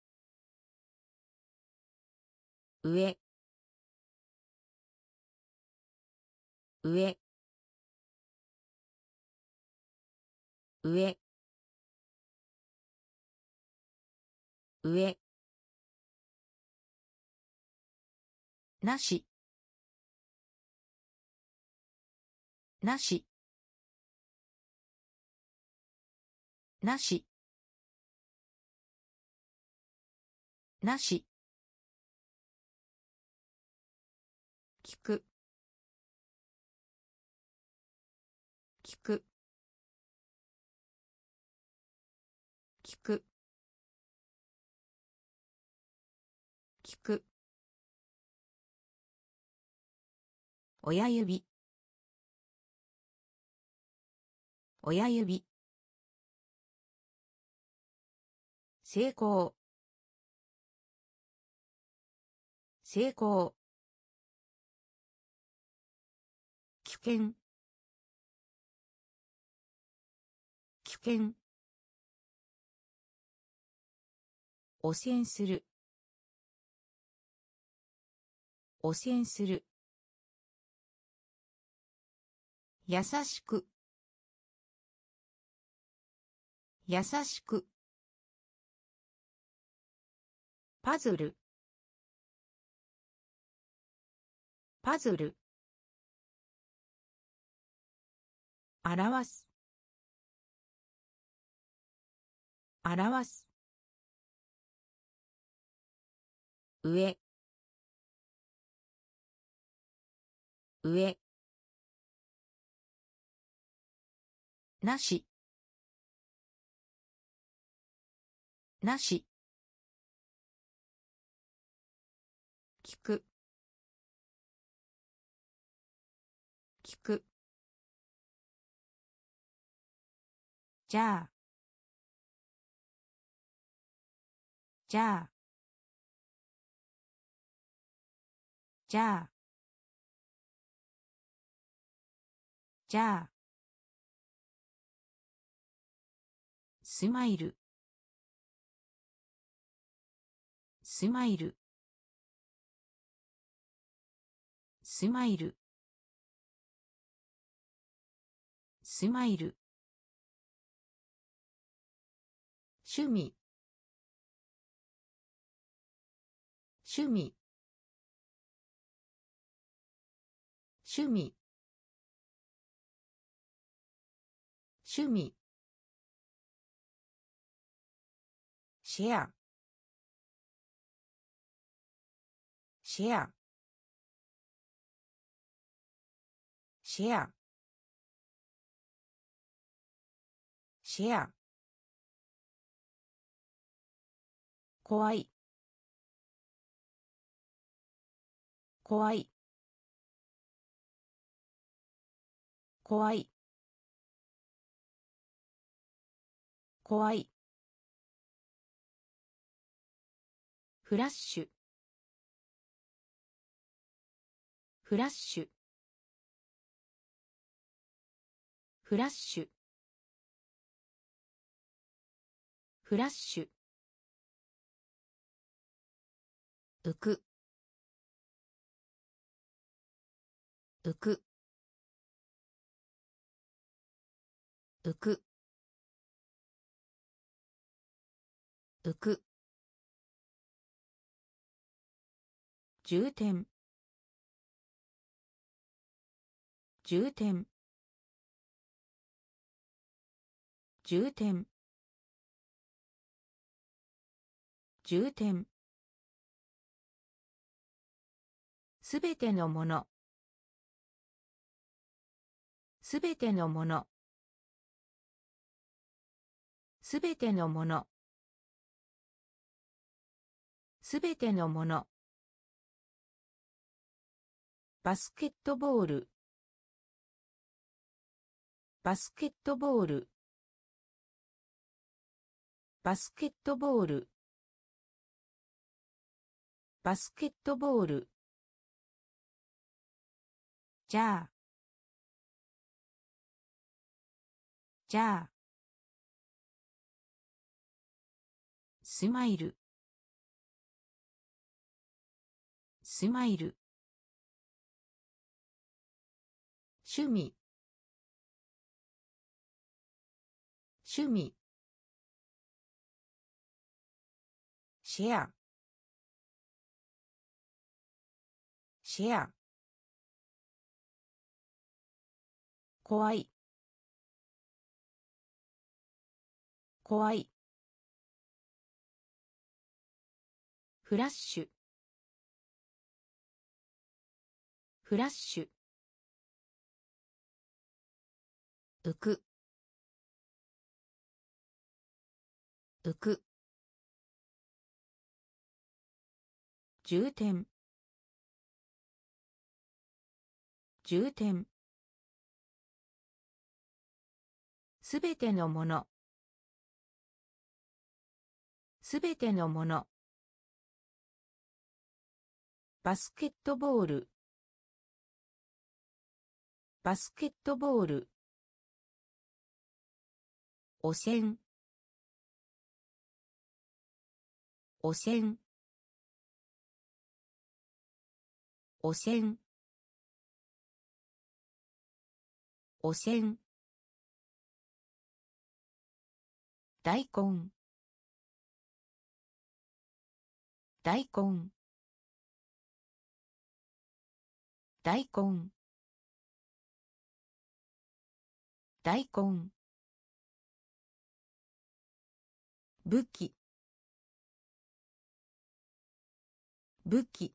上上上上なしなしなしなし聞く聞く聞く聞く親指親指成功成功危険危険汚染する汚染する優しく優しくパズルパズル表す表す上上なしなし聞く聞くじゃあじゃあじゃあじゃあスマイルスマイルスマイルスマイル趣味趣味趣味趣味シェアシェアシェアシェア怖い怖い怖い怖いフラッシュフラッシュフラッシュフラッシュ浮く浮く浮く浮く重点重点重点重点すべてのもの。すべてのもの。すべてのもの。すべてのもの。バスケットボール。バスケットボール。バスケットボール。バスケットボール。じゃあ。じゃあ。スマイル。スマイル。趣味。趣味。シェア。シェア。怖い。怖い。フラッシュ。フラッシュ。浮く。浮く。重点。重点。すべてのもの。すべてのもの。バスケットボール。バスケットボール。汚染。汚染。汚染。汚染。大根。大根。大根。大根。武器。武器。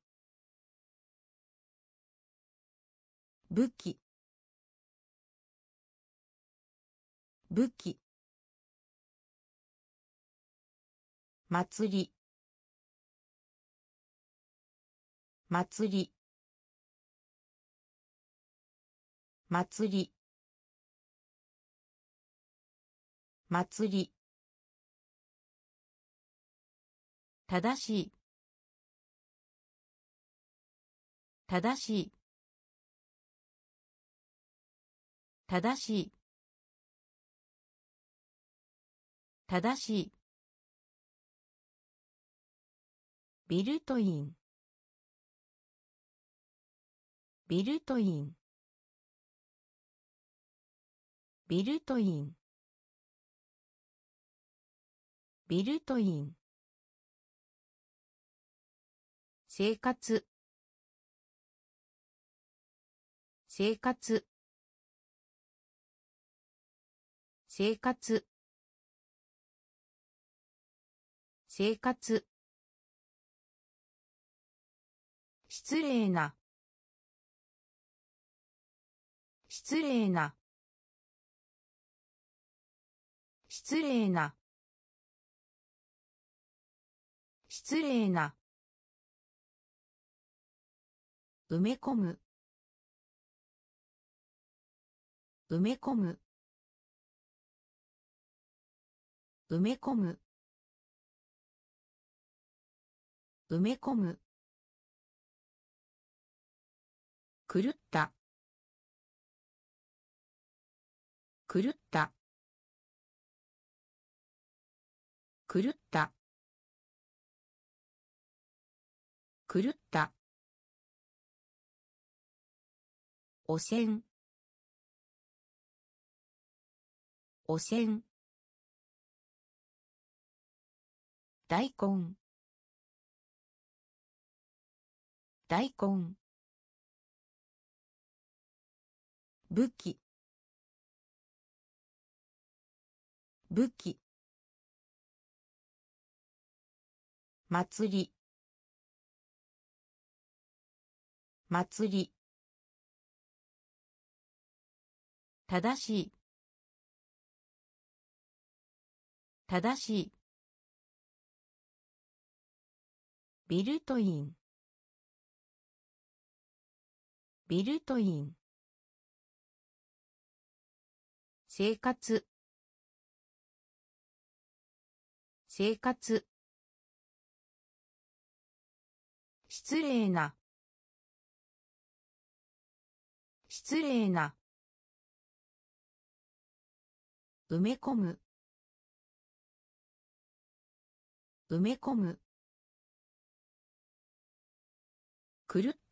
武器。武器。祭り。祭り。祭り。祭り。正しい。正しい。正しい。正しい。ビルトイン。ビルトイン。ビルトイン。ビルトイン。生活。生活。生活。生活。失礼な。失礼な。失礼な。失礼な。埋め込む。埋め込む。埋め込む。埋め込む。狂った。狂った。狂った。狂った。汚染。汚染。大根。大根。武器。武器。祭り。 祭り。正しい。正しい。ビルトイン。ビルトイン。生活。生活。失礼な。失礼な。埋め込む。埋め込む。狂った。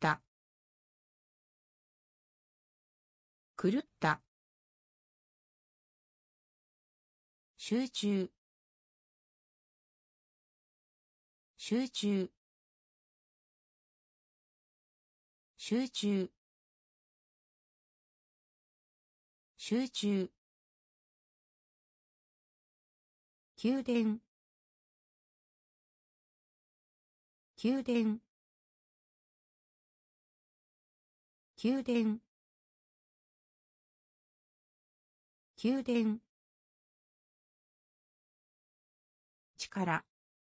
狂った。集中。集中。集中。集中。宮殿。宮殿。宮殿。宮殿。力。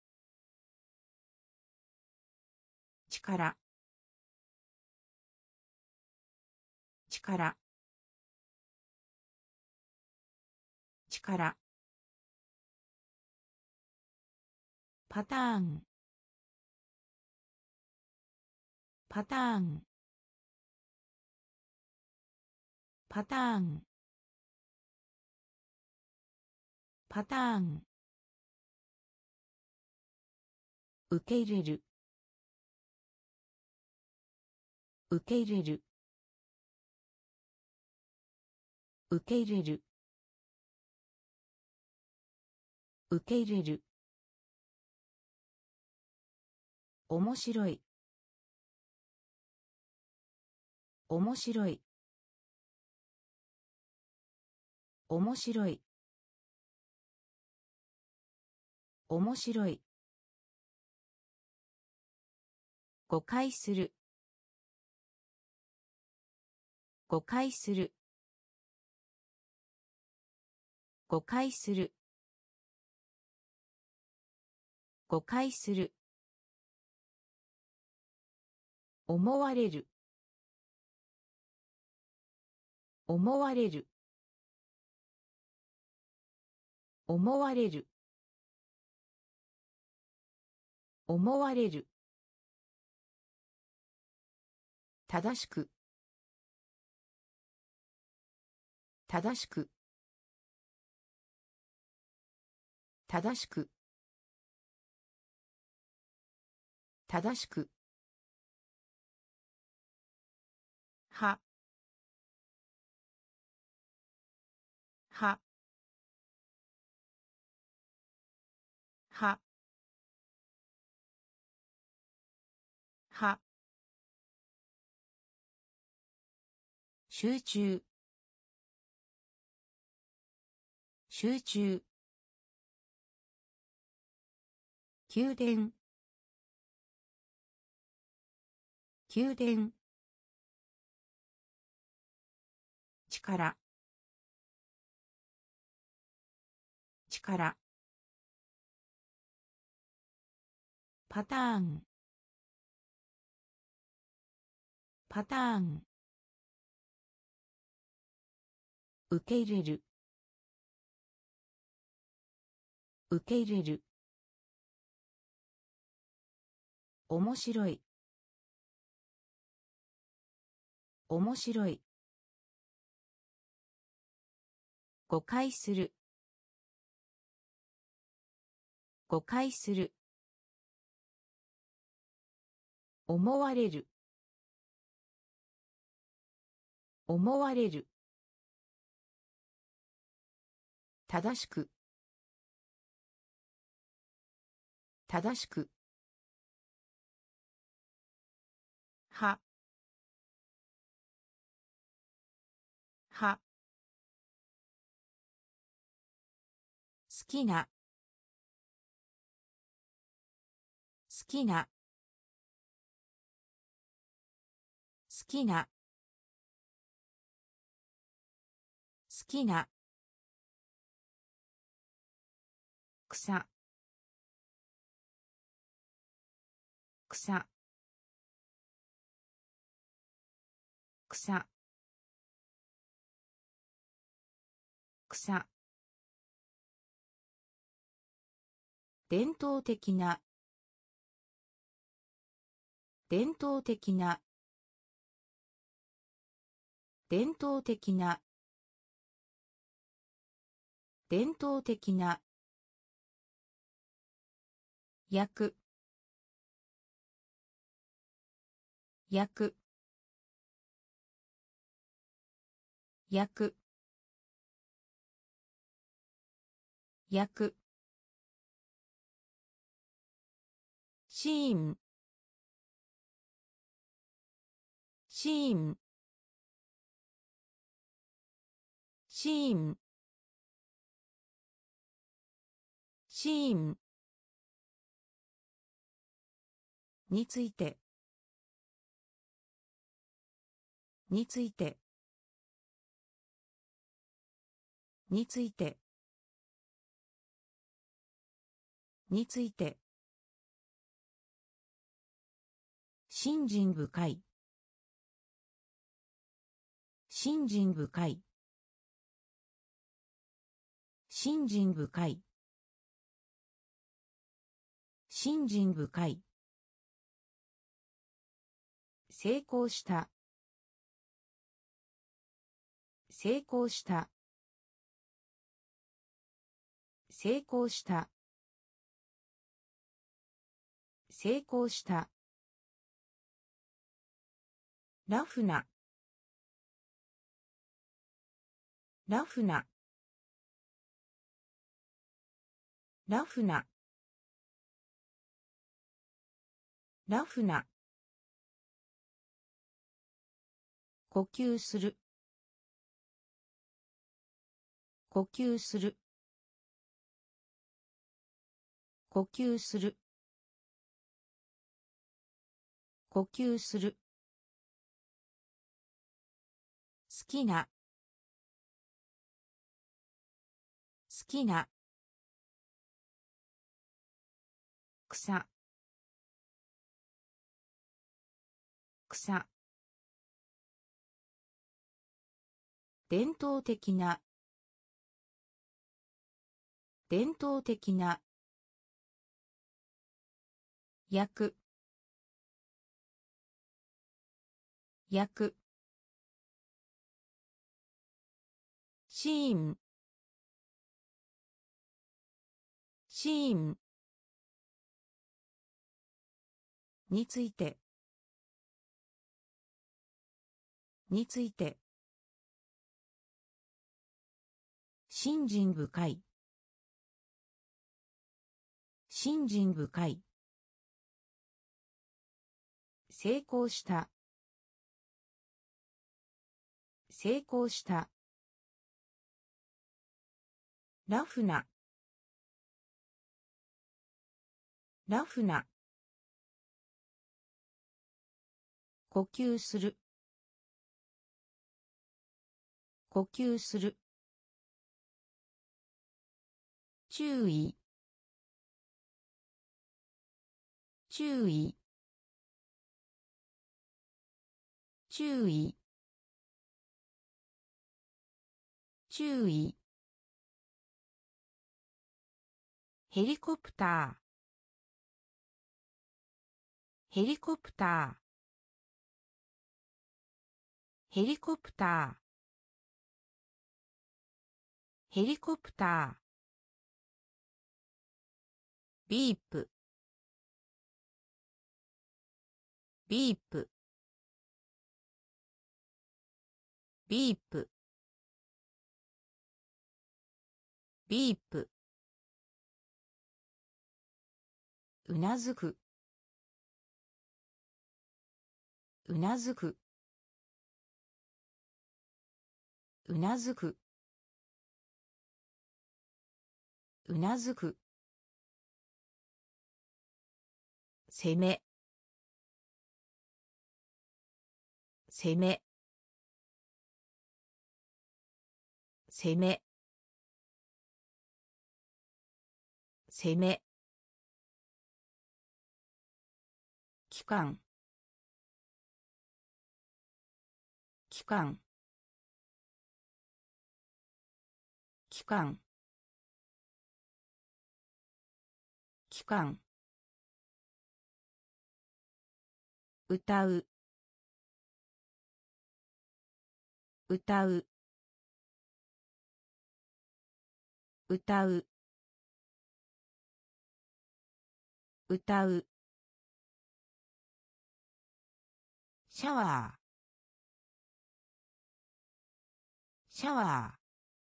力。力。力。パターン。パターン。パターン。パターン。受け入れる。受け入れる。受け入れる。受け入れる。面白い。面白い。面白い。面白い。誤解する。誤解する。誤解する。誤解する。思われる。思われる。思われる。思われる。正しく。正しく。正しく。正しく。は。は。は。は。集中。集中。宮殿。宮殿。力。力。パターン。パターン。受け入れる。受け入れる。面白い。面白い。誤解する。誤解する。思われる。思われる。正しく。正しく。は。は。好きな。好きな。 きな好きな草草草草伝統的な伝統的な伝統的な伝統的な焼く焼く焼く焼くシーンシーンシーンシーンについてについてについてについて信心深い信心深い信心深い信心深い成功した成功した成功した成功したラフなラフなラフなラフな呼吸する呼吸する呼吸する呼吸する好きな好きな草草伝統的な伝統的な焼く焼くシーンシーンについてについて信心深い信心深い成功した成功したラフなラフな呼吸する呼吸する注意注意注意注意ヘリコプターヘリコプターヘリコプターヘリコプタービープビープビープビープうなずくうなずくうなずくうなずく攻め攻め攻め攻め期間期間期間期間歌う歌う歌う歌うシャワーシャワー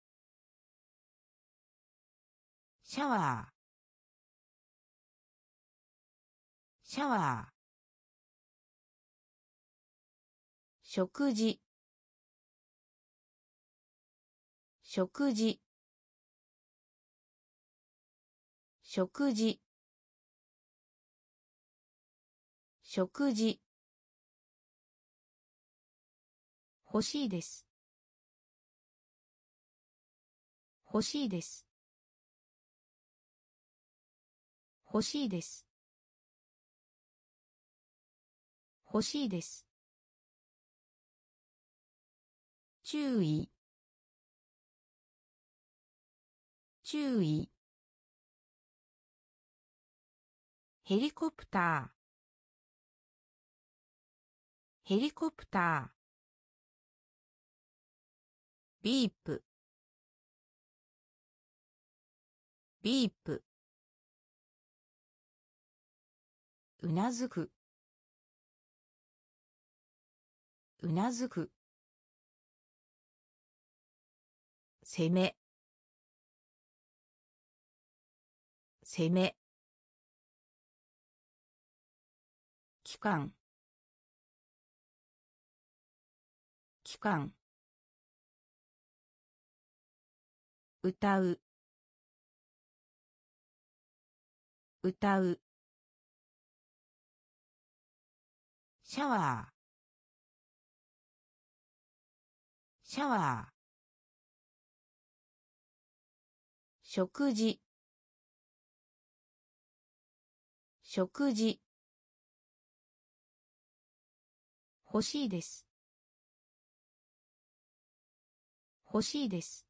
シャワーシャワー食事食事食事食事欲しいです欲しいです欲しいです欲しいです注意注意ヘリコプターヘリコプタービープビープうなずくうなずく攻め攻め期間期間歌う歌うシャワーシャワー食事食事欲しいです欲しいです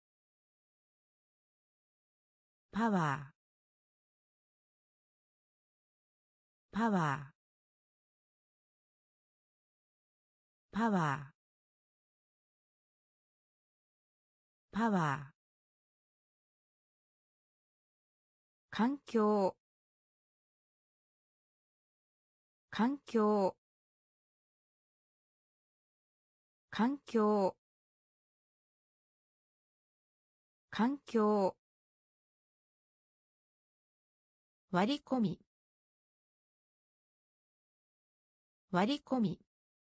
パワーパワーパワーパワー環境環境環境環境割り込み割り込み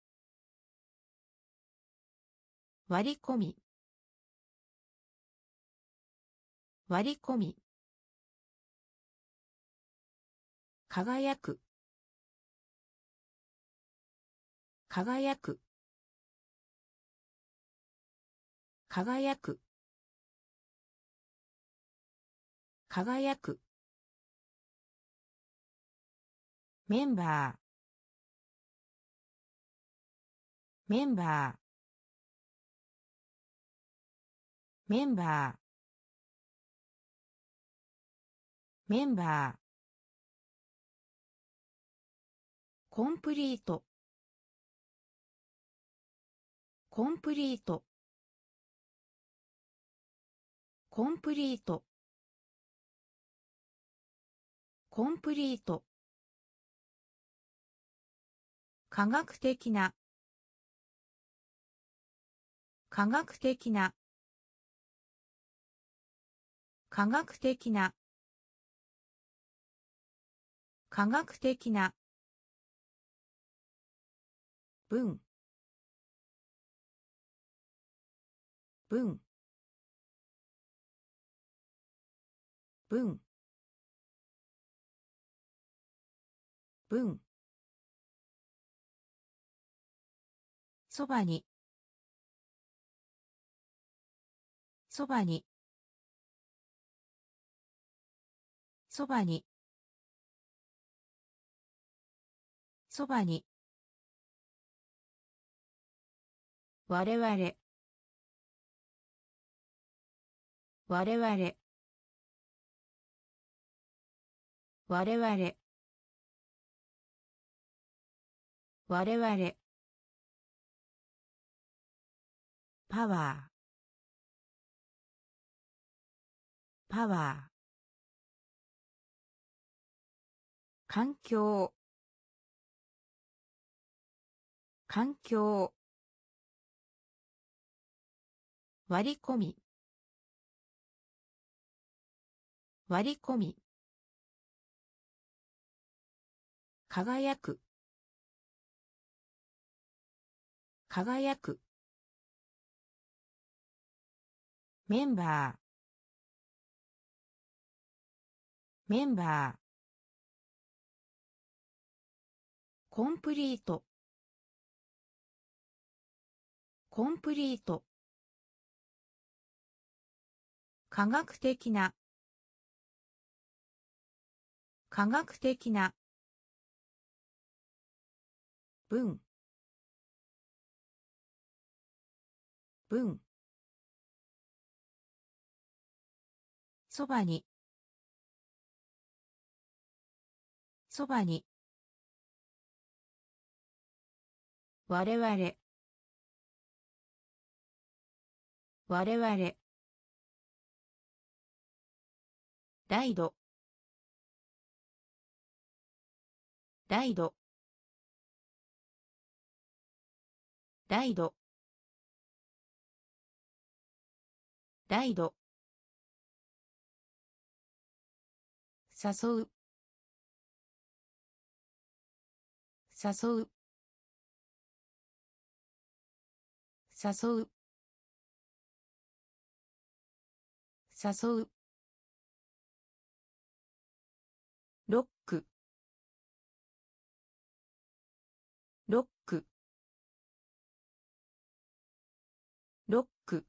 割り込み割り込み輝く輝く輝く輝くメンバーメンバーメンバーメンバーコンプリートコンプリートコンプリートコンプリート科学的な科学的な科学的な科学的な文文文文そばにそばにそばにそばに我々我々我々我々パワーパワー環境環境割り込み割り込み輝く輝くメンバーメンバーコンプリートコンプリート科学的な科学的な文文そばにそばに我々我々ライドライドライドライド誘う誘う誘う誘うロックロックロック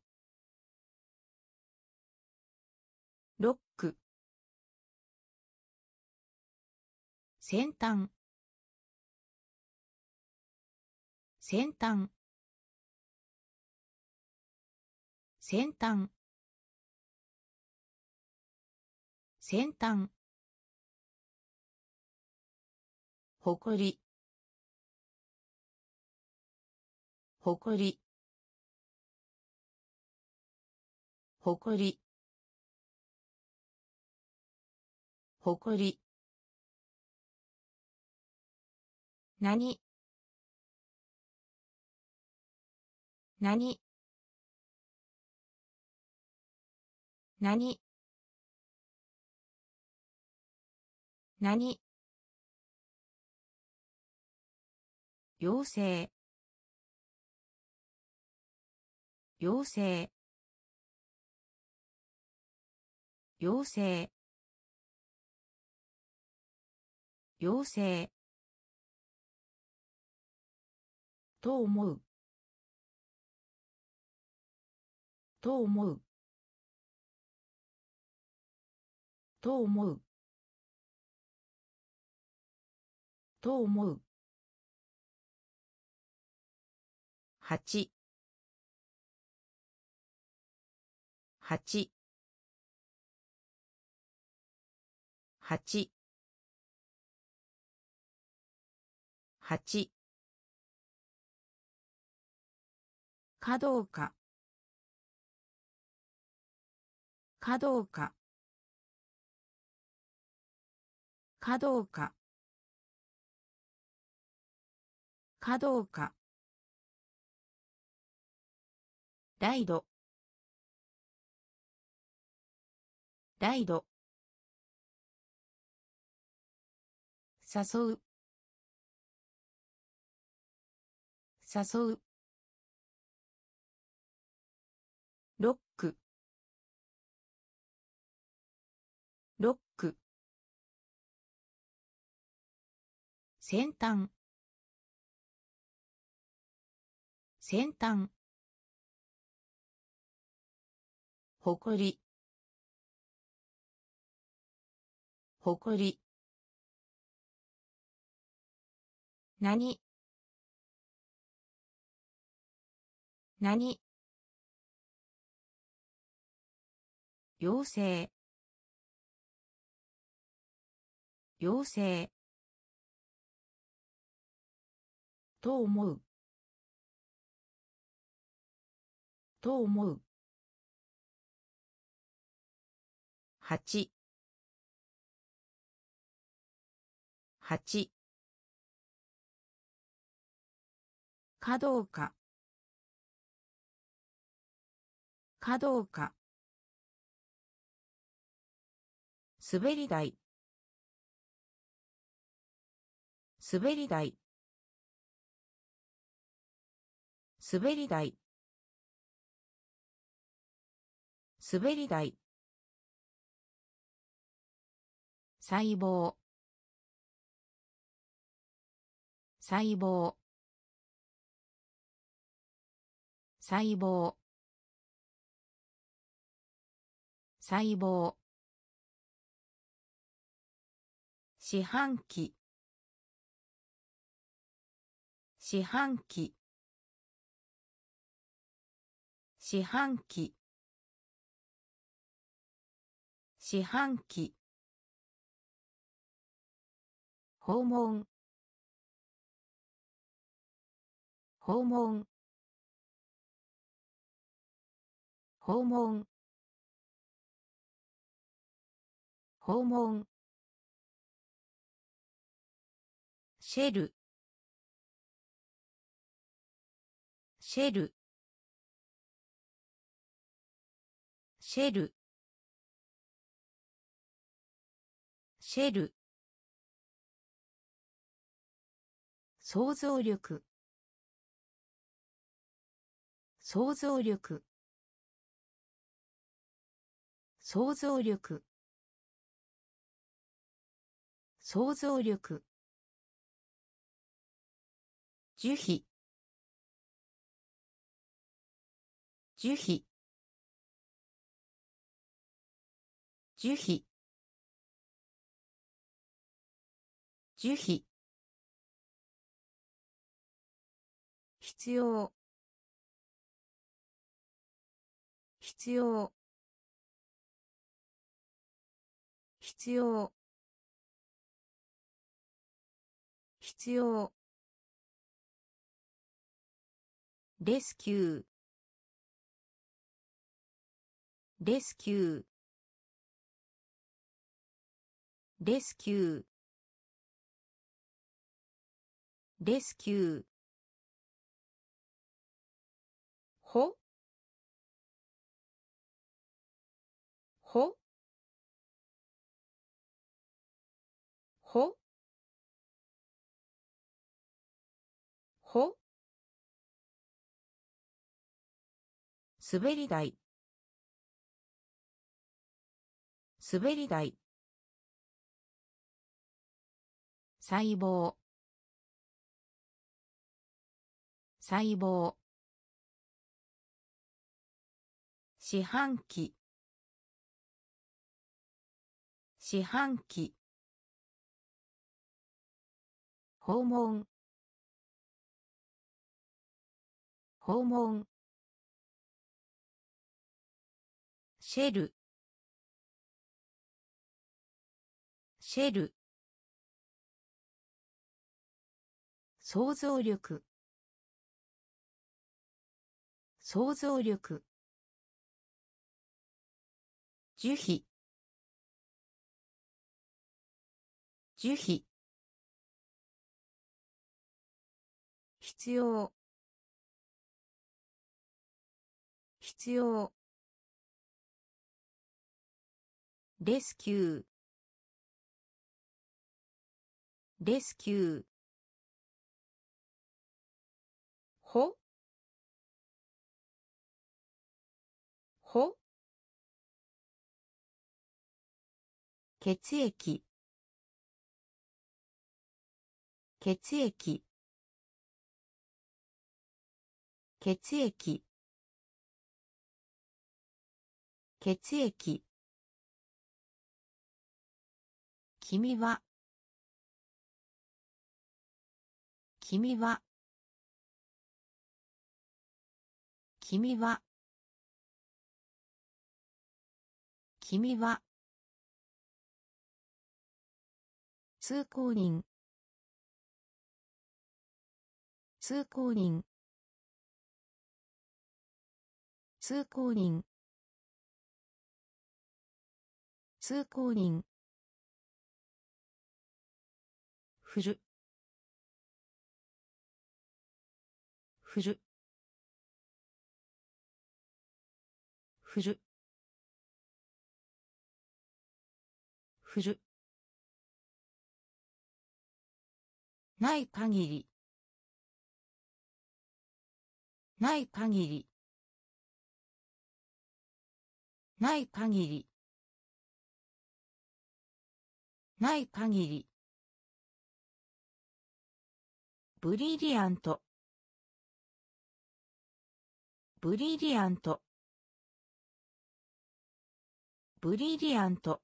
ロック先端先端先端先端誇り誇り誇り誇り何何何何妖精妖精妖精妖精と思うと思うと思うと思う八八八八かどうかかどうかかどうかかどうかライドライド誘う誘うロックロック先端先端、ほこり、ほこり、何、何、妖精、妖精、と思う、と思う、八、八、かどうか、かどうか、滑り台、滑り台、滑り台、滑り台、細胞、細胞、細胞、細胞、四半期、四半期、四半期、四半期、訪問、訪問、訪問、訪問、シェル、シェル、シェル、シェル、想像力、想像力、想像力、想像力、樹皮、樹皮、樹皮、樹皮、必要、必要、必要、必要、レスキュー、レスキュー、レスキュー、レスキュー、ほ、ほ、ほ、ほ、滑り台、滑り台、細胞、細胞、四半期、四半期、訪問、訪問、シェル、シェル、想像力、想像力、樹皮、樹皮、必要、必要、レスキュー、レスキュー、ほ、ほ、血液、血液、 血液血液君は君は君は君は通行人通行人通行人通行人振る振る振る振るない限りない限りない限りない限りブリリアントブリリアントブリリアント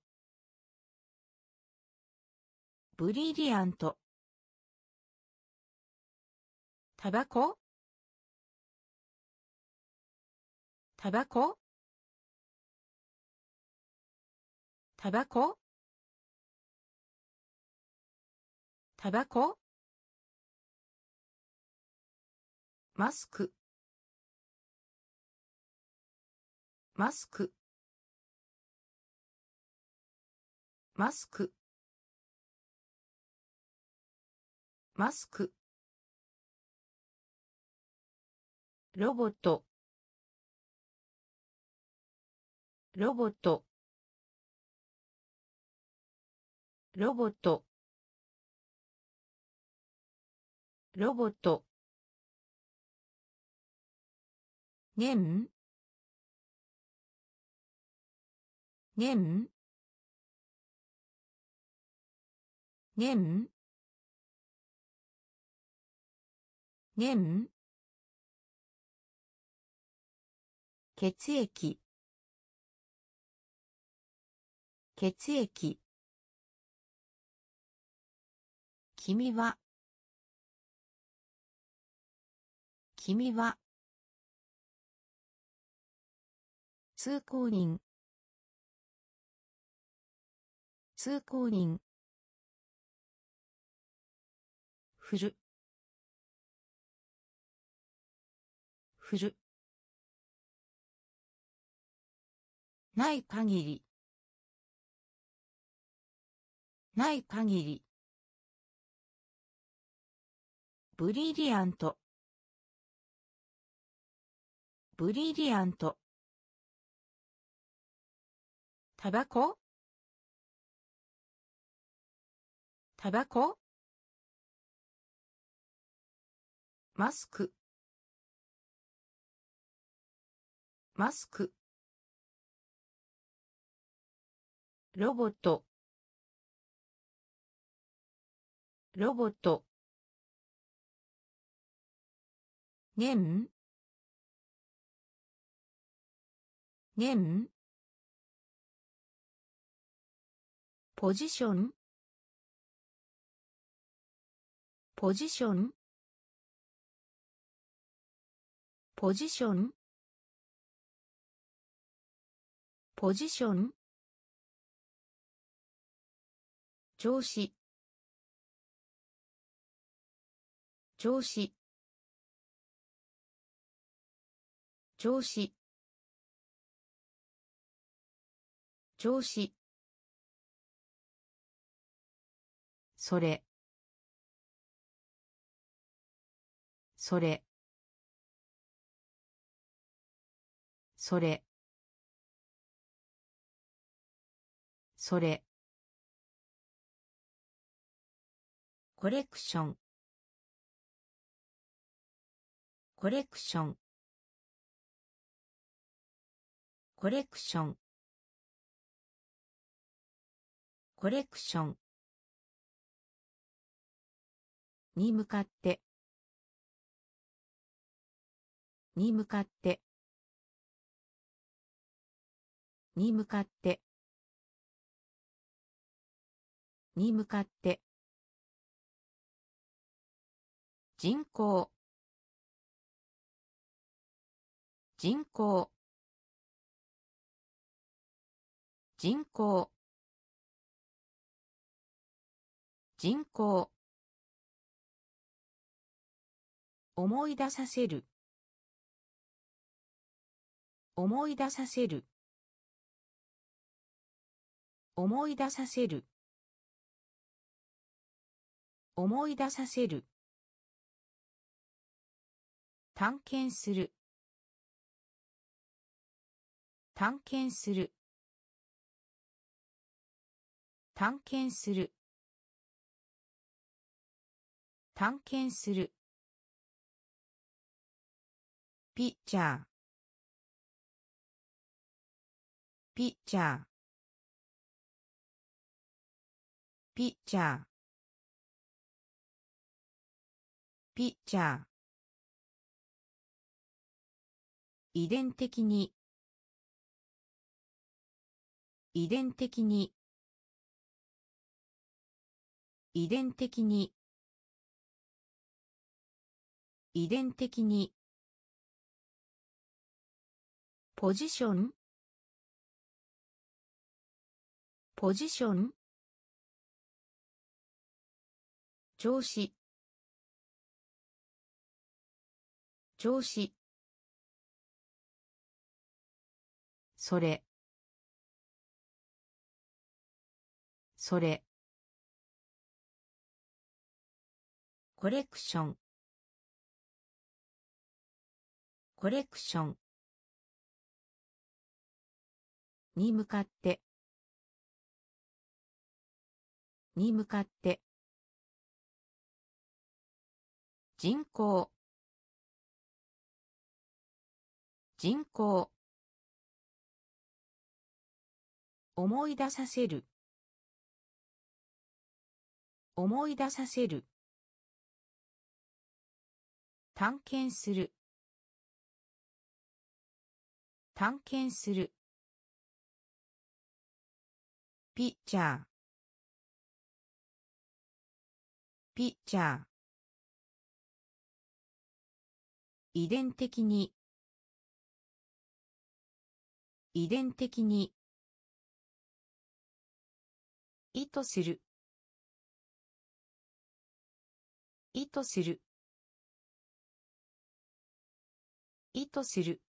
ブリリアントタバコタバコタバコタバコマスクマスクマスクマスクロボットロボットロボットロボット年年年年血液血液君は君は通行人通行人振る振るない限りない限りブリリアントブリリアントタバコタバコマスクマスクロボットロボット年年ポジションポジションポジションポジション調子調子調子調子それそれそれそれコレクションコレクションコレクションコレクションに向かってに向かって、に向かって、に向かって、人口、人口、人口、人口、思い出させる、思い出させる、思い出させる、思い出させる、探検する、探検する、探検する、探検する、ピッチャー、ピッチャー、ピッチャー、ピッチャー、遺伝的に、遺伝的に、遺伝的に、遺伝的に、ポジション、ポジション、調子、調子、それ、それ、コレクション、コレクション、に向かって、に向かって、人口、人口、思い出させる、思い出させる、探検する、探検する、ピッチャー、ピッチャー、遺伝的に、遺伝的に、意図する、意図する、意図する、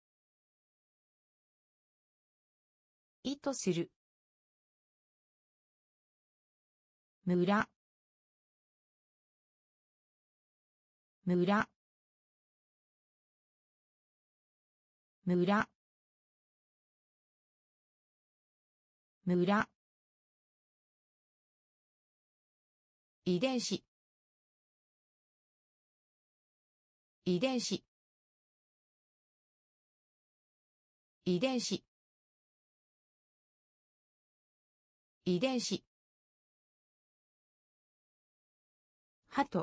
意図する、村、村、村、村、遺伝子、遺伝子、遺伝子、遺伝子、ハト、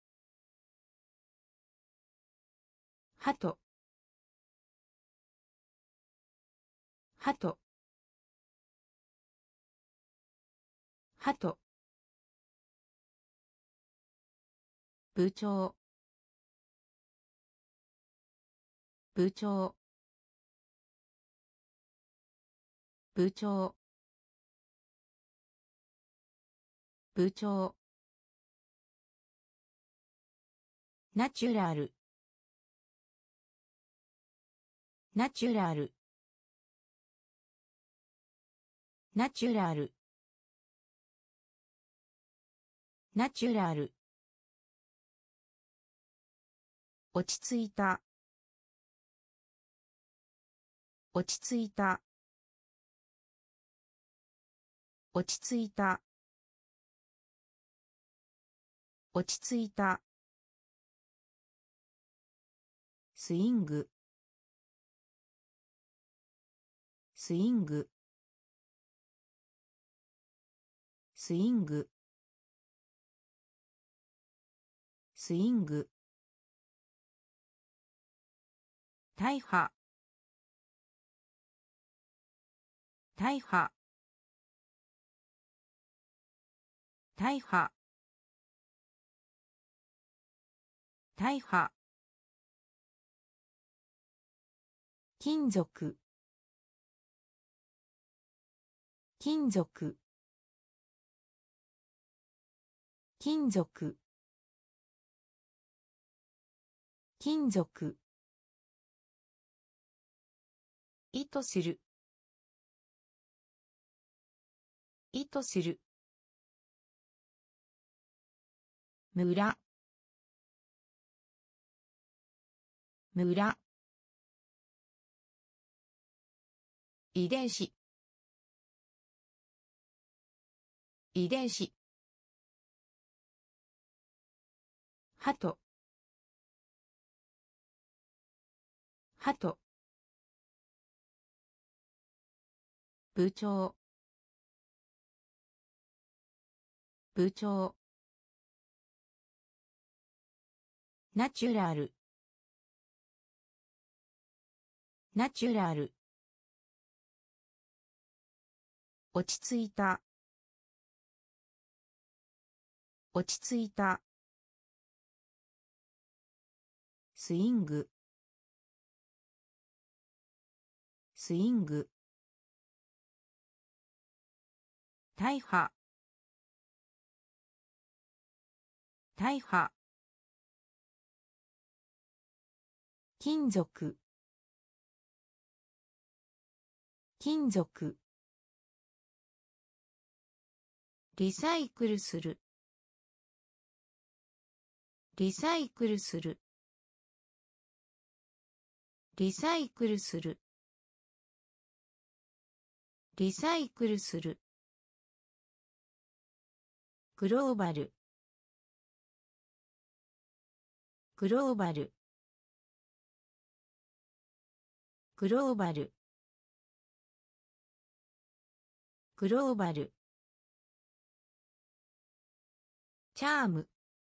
ハト、ハト、ハト、部長、部長、部長、部長、ナチュラル、ナチュラル、ナチュラル、ナチュラル、落ち着いた、落ち着いた、落ち着いた、落ち着いた、スイング、スイング、スイング、スイング、 大破大破大破大破金属金属金属金属意図する意図する村村遺伝子遺伝子鳩鳩部長部長ナチュラルナチュラル落ち着いた落ち着いたスイングスイング大破大破金属金属リサイクルするリサイクルするリサイクルするリサイクルするグローバルグローバルグローバルグローバルチャーム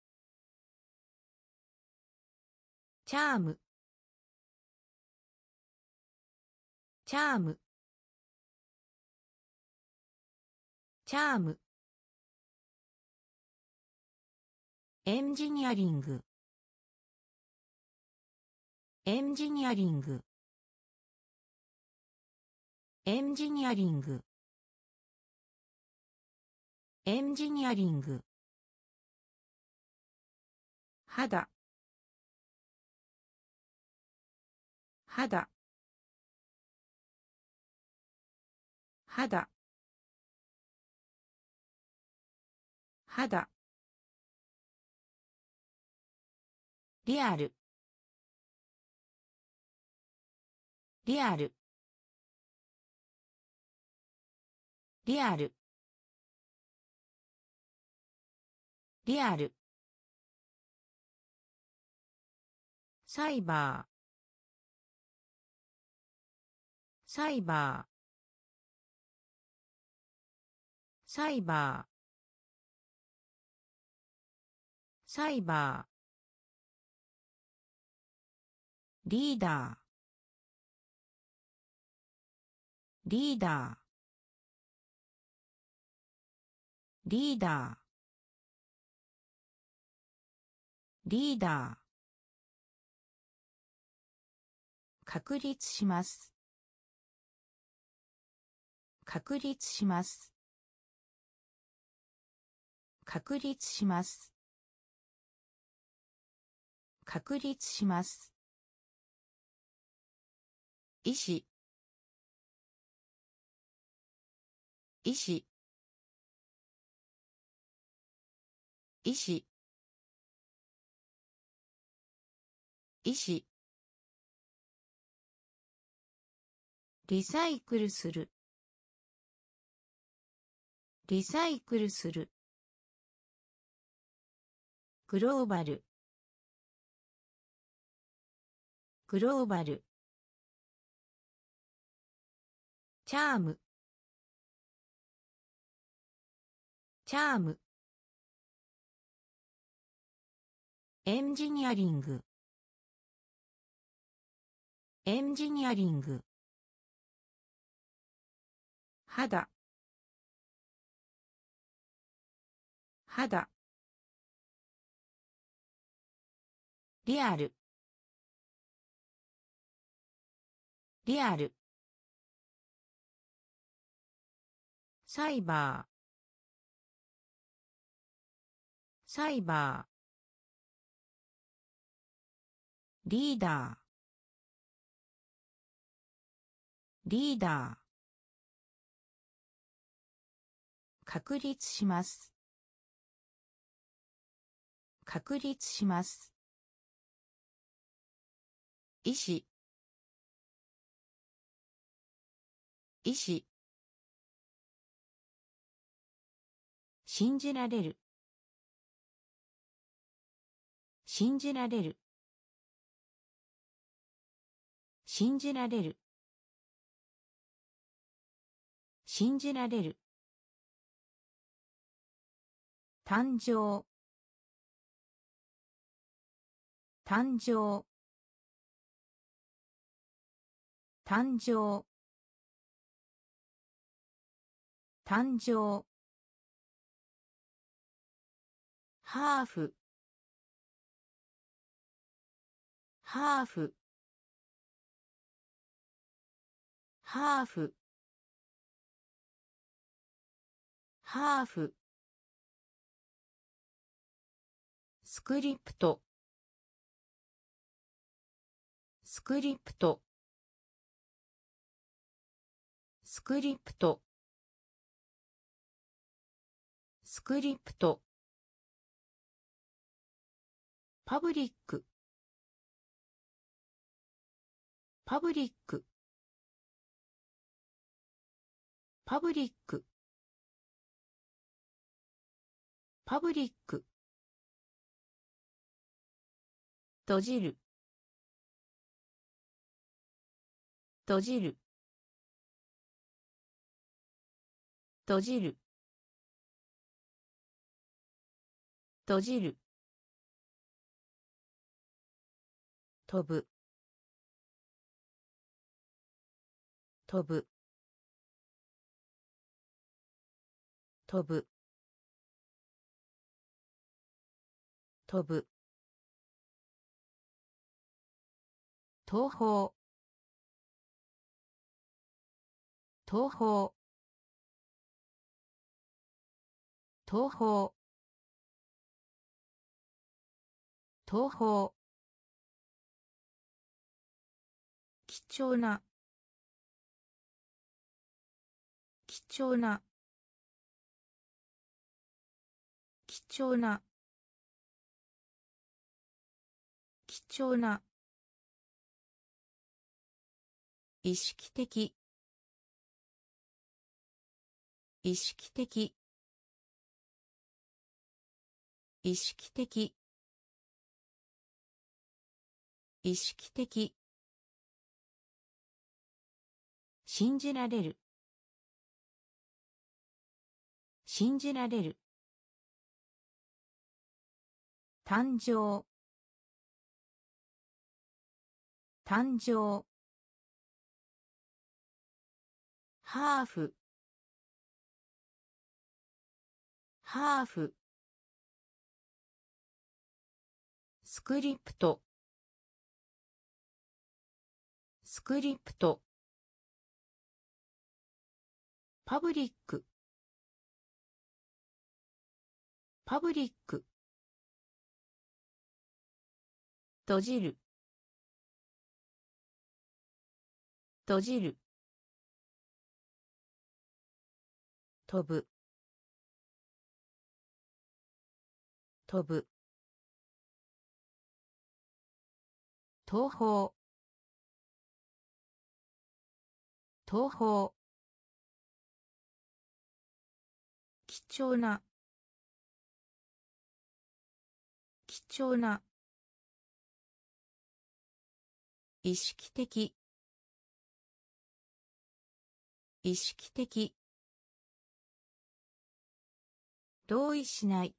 チャームチャームチャームエンジニアリングエンジニアリングエンジニアリングエンジニアリング肌肌肌肌リアルリアルリアルリアルサイバーサイバーサイバーサイバーリーダーリーダーリーダーリーダー確立します確立します確立します確立します医師医師医師医師リサイクルするリサイクルするグローバルグローバルチャームチャームエンジニアリングエンジニアリング。肌。肌。リアル。リアル。サイバー。サイバー。リーダー。リーダー。確立します。確立します。医師。医師。信じられる。信じられる。信じられる。信じられる。誕生。誕生。誕生。誕生。ハーフ。ハーフ。ハーフ。ハーフ。スクリプト。スクリプト。スクリプト。スクリプト。パブリック。パブリック。パブリック。パブリック。閉じる。閉じる。閉じる。閉じる。飛ぶ。飛ぶ。飛ぶ。飛ぶ。東方。東方。東方。東方。貴重な。貴重な。貴重な。貴重な。意識的。意識的。意識的。意識的。信じられる。信じられる。誕生。誕生。ハーフ。ハーフ。スクリプト。スクリプト。パブリック。パブリック。閉じる。閉じる。飛ぶ。飛ぶ。東方。東方。貴重な。貴重な。意識的。意識的。同意しない。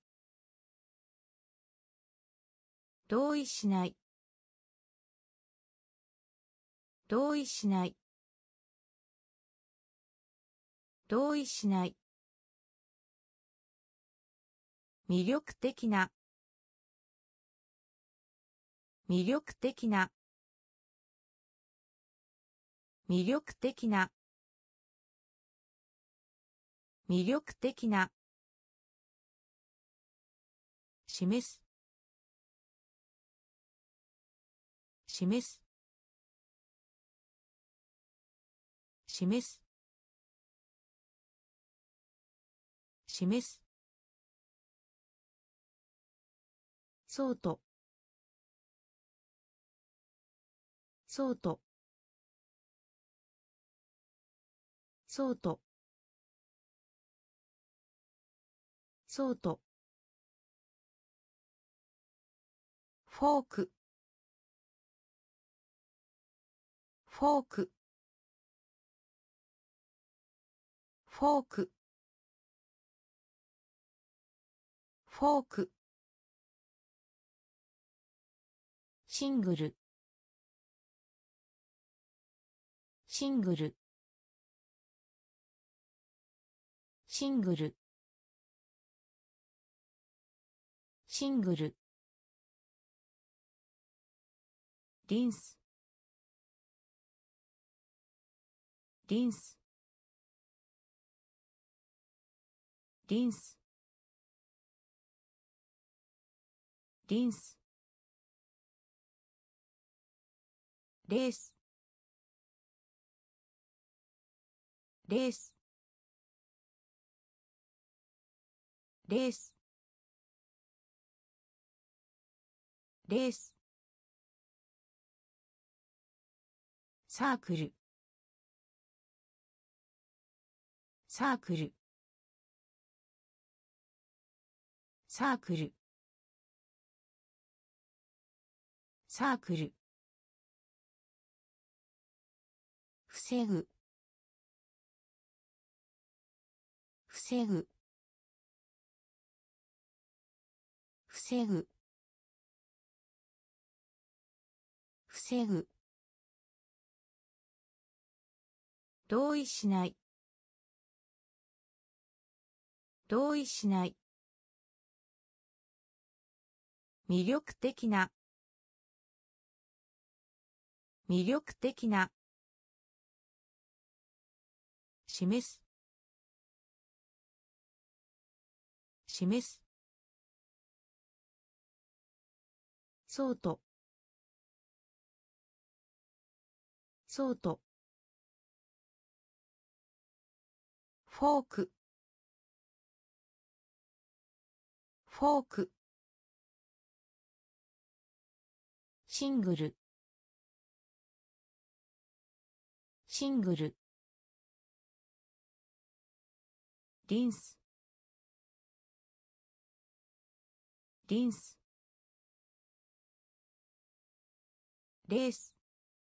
同意しない。 同意しない。同意しない。魅力的な。魅力的な。魅力的な。魅力的な。示す。示す。示す。示す。そうと。そうと。そうと。そうと。フォーク。フォーク。フォーク。フォーク。シングル。シングル。シングル。シングル。リンス。リンス。リンス。リンス。レース。レース。レース。レース。サークル。サークル。サークル。サークル。防ぐ。防ぐ。防ぐ。防ぐ。同意しない。同意しない。魅力的な。魅力的な。示す。示す。そうと。そうと。フォーク。フォーク。シングル。シングル。リンス。リンス。レース。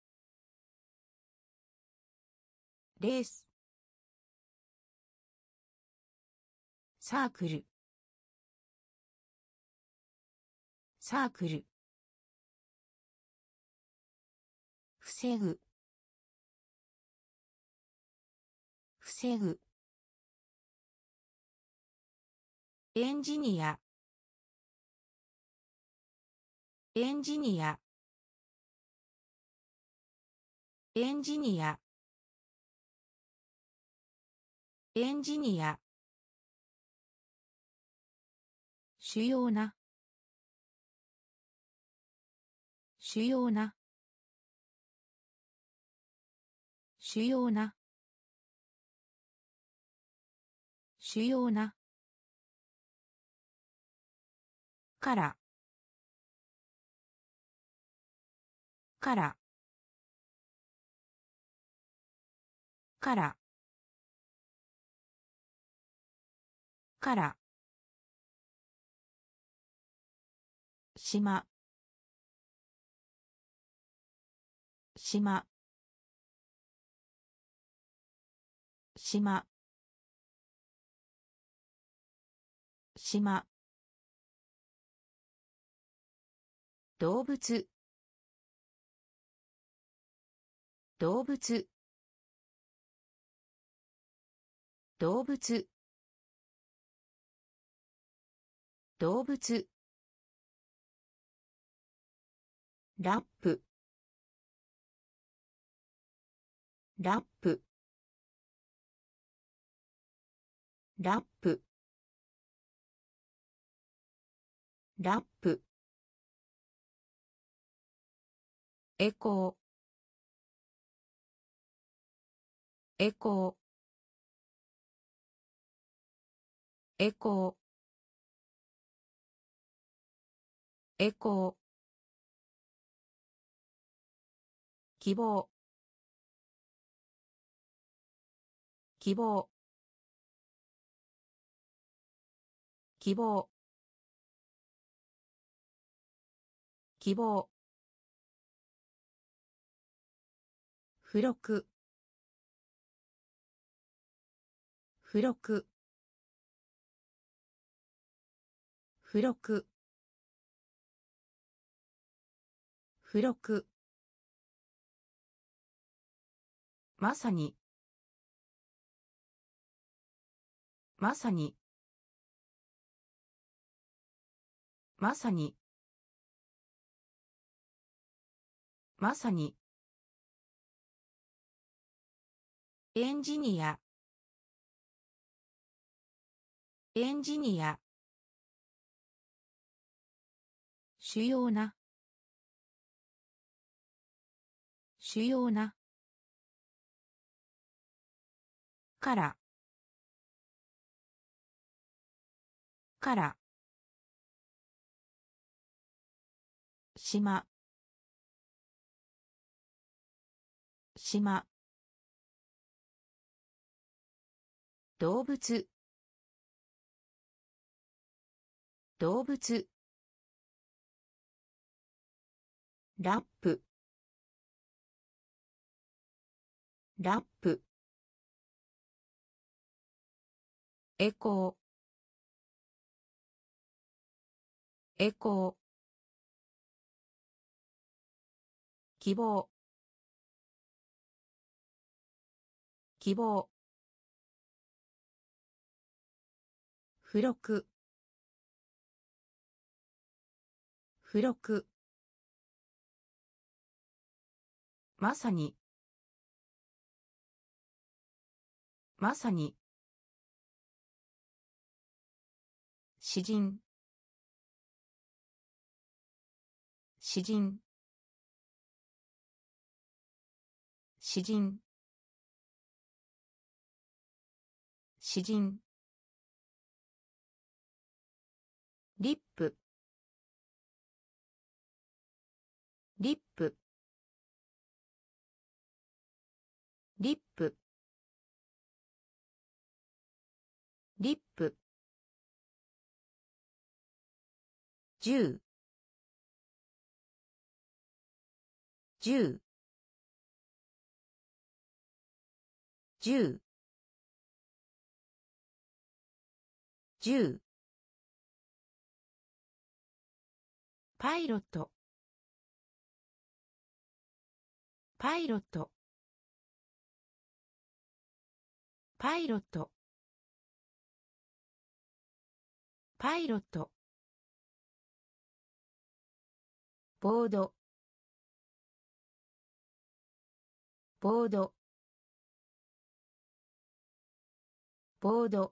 レース。サークル。サークル。防ぐ。防ぐ。エンジニア。エンジニア。エンジニア。エンジニア。主要な。主要な。主要な。主要な。からからからから島島島島動物動物動物動物ラップラップラップラップエコーエコーエコーエコー希望希望希望希望付録付録付録付録まさにまさにまさにまさにエンジニアエンジニア主要な主要なからから島島動物動物ラップラップエコーエコー希望希望付録付録まさにまさに詩人詩人詩人詩人リップリップリップリップ十十十十パイロットパイロットパイロットパイロットボードボードボード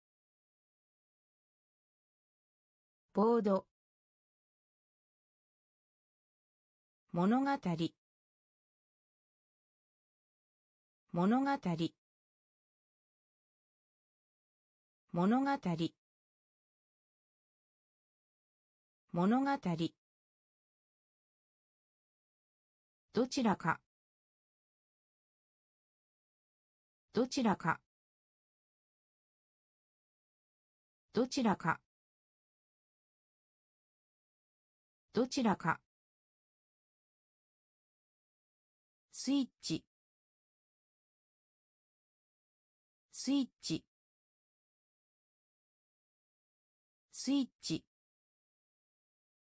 ボード物語物語物語物語どちらかどちらかどちらかどちらかスイッチスイッチスイッチ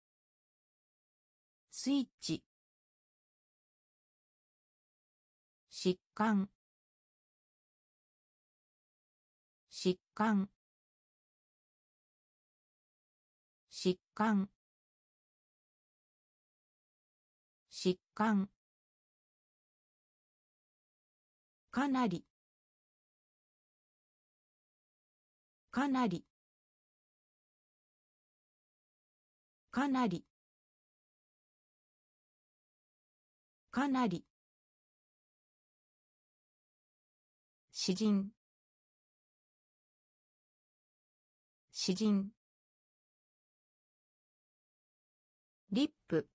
スイッチ疾患疾患疾患疾患かなりかなりかなりかなり詩人詩人リップ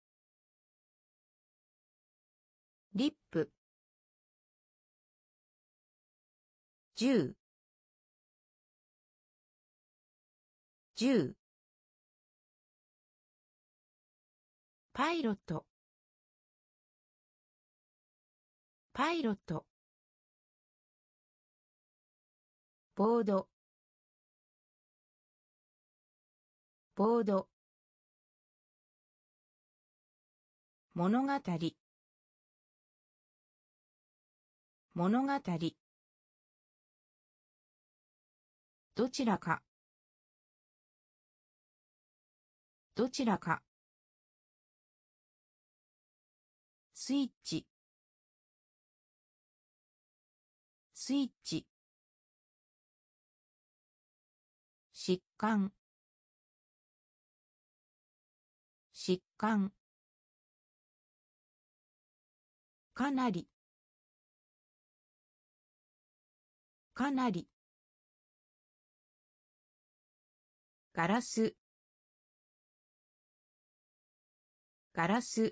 リップ銃銃パイロットパイロットボードボード物語物語どちらかどちらかスイッチスイッチ疾患疾患かなりかなりガラスガラス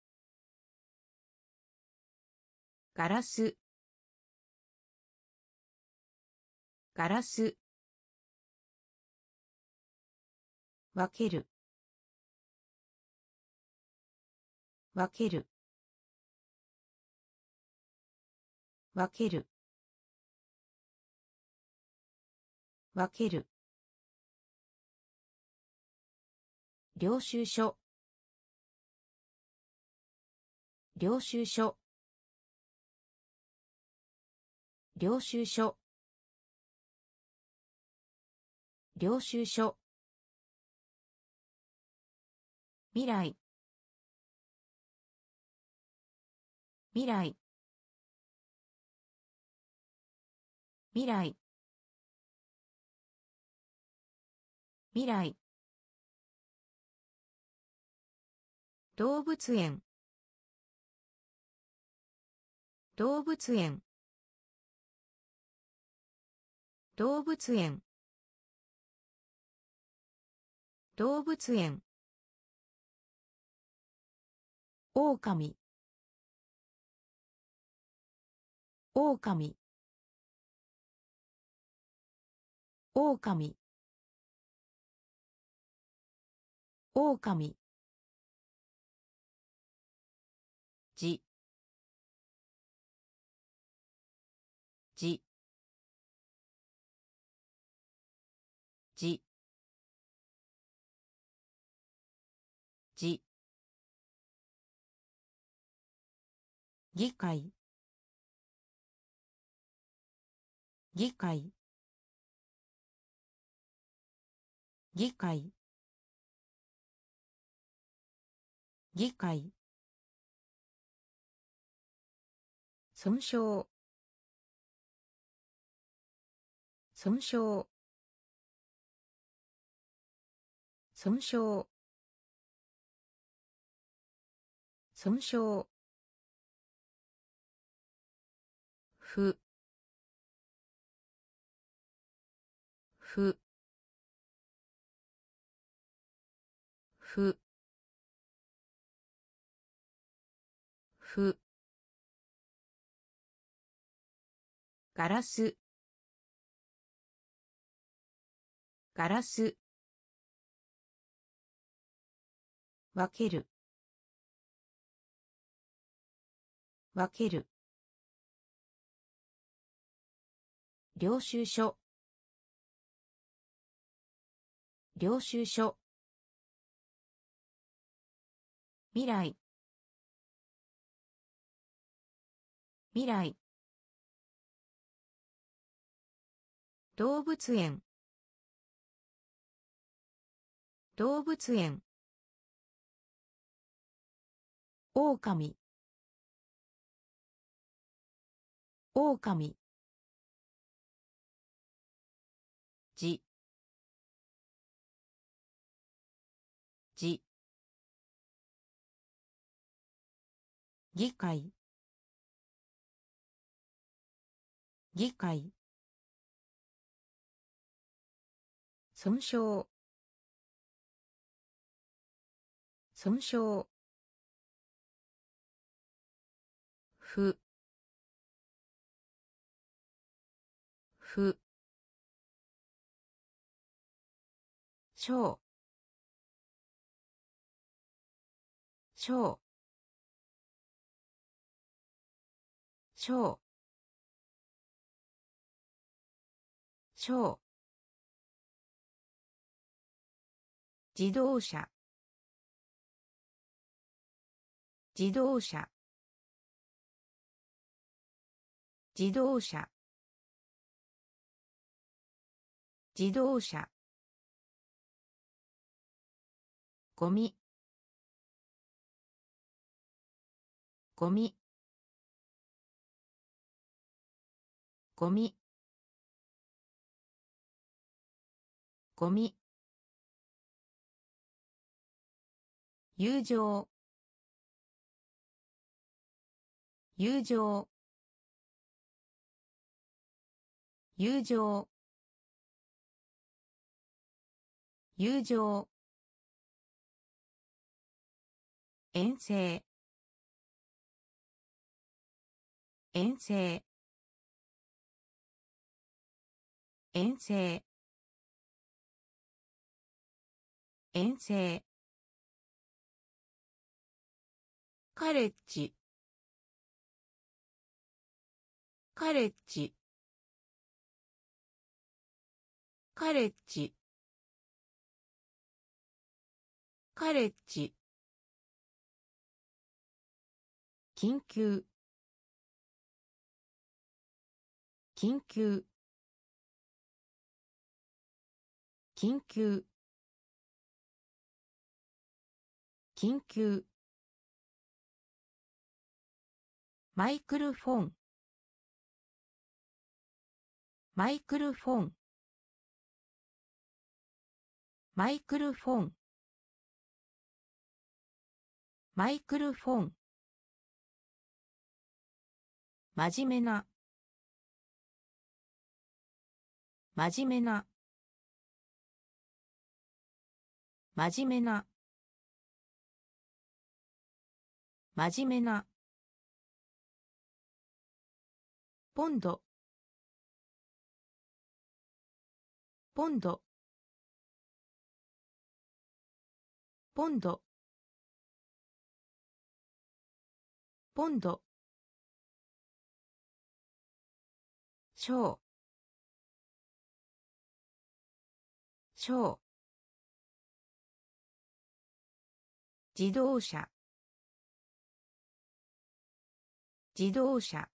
ガラスガラス分ける分ける分ける分ける領収書領収書領収書領収書未来未来未来未来動物園動物園動物園動物園狼狼狼狼じじじじ議会議会議会議会損傷損傷損傷損傷ふふふふガラスガラス分ける分ける領収書領収書未来未来。動物園。動物園。狼。狼。じ。じ。議会。議会。損傷。損傷。ふ。ふ。しょう。しょう。しょう。しょう。自動車。自動車。自動車。自動車。ゴミ。ゴミ。ゴミ。ゴミ。友情。友情。友情。友情。遠征。遠征。遠征。遠征。カレッジ。カレッジ。カレッジ。カレッジ。緊急。緊急。緊急。緊急。マイクロフォン。マイクロフォン。マイクロフォン。マイクロフォン。真面目な。真面目な。真面目な。真面目な。ポンド。ポンド。ポンド。ポンド。しょう。しょう。自動車。自動車。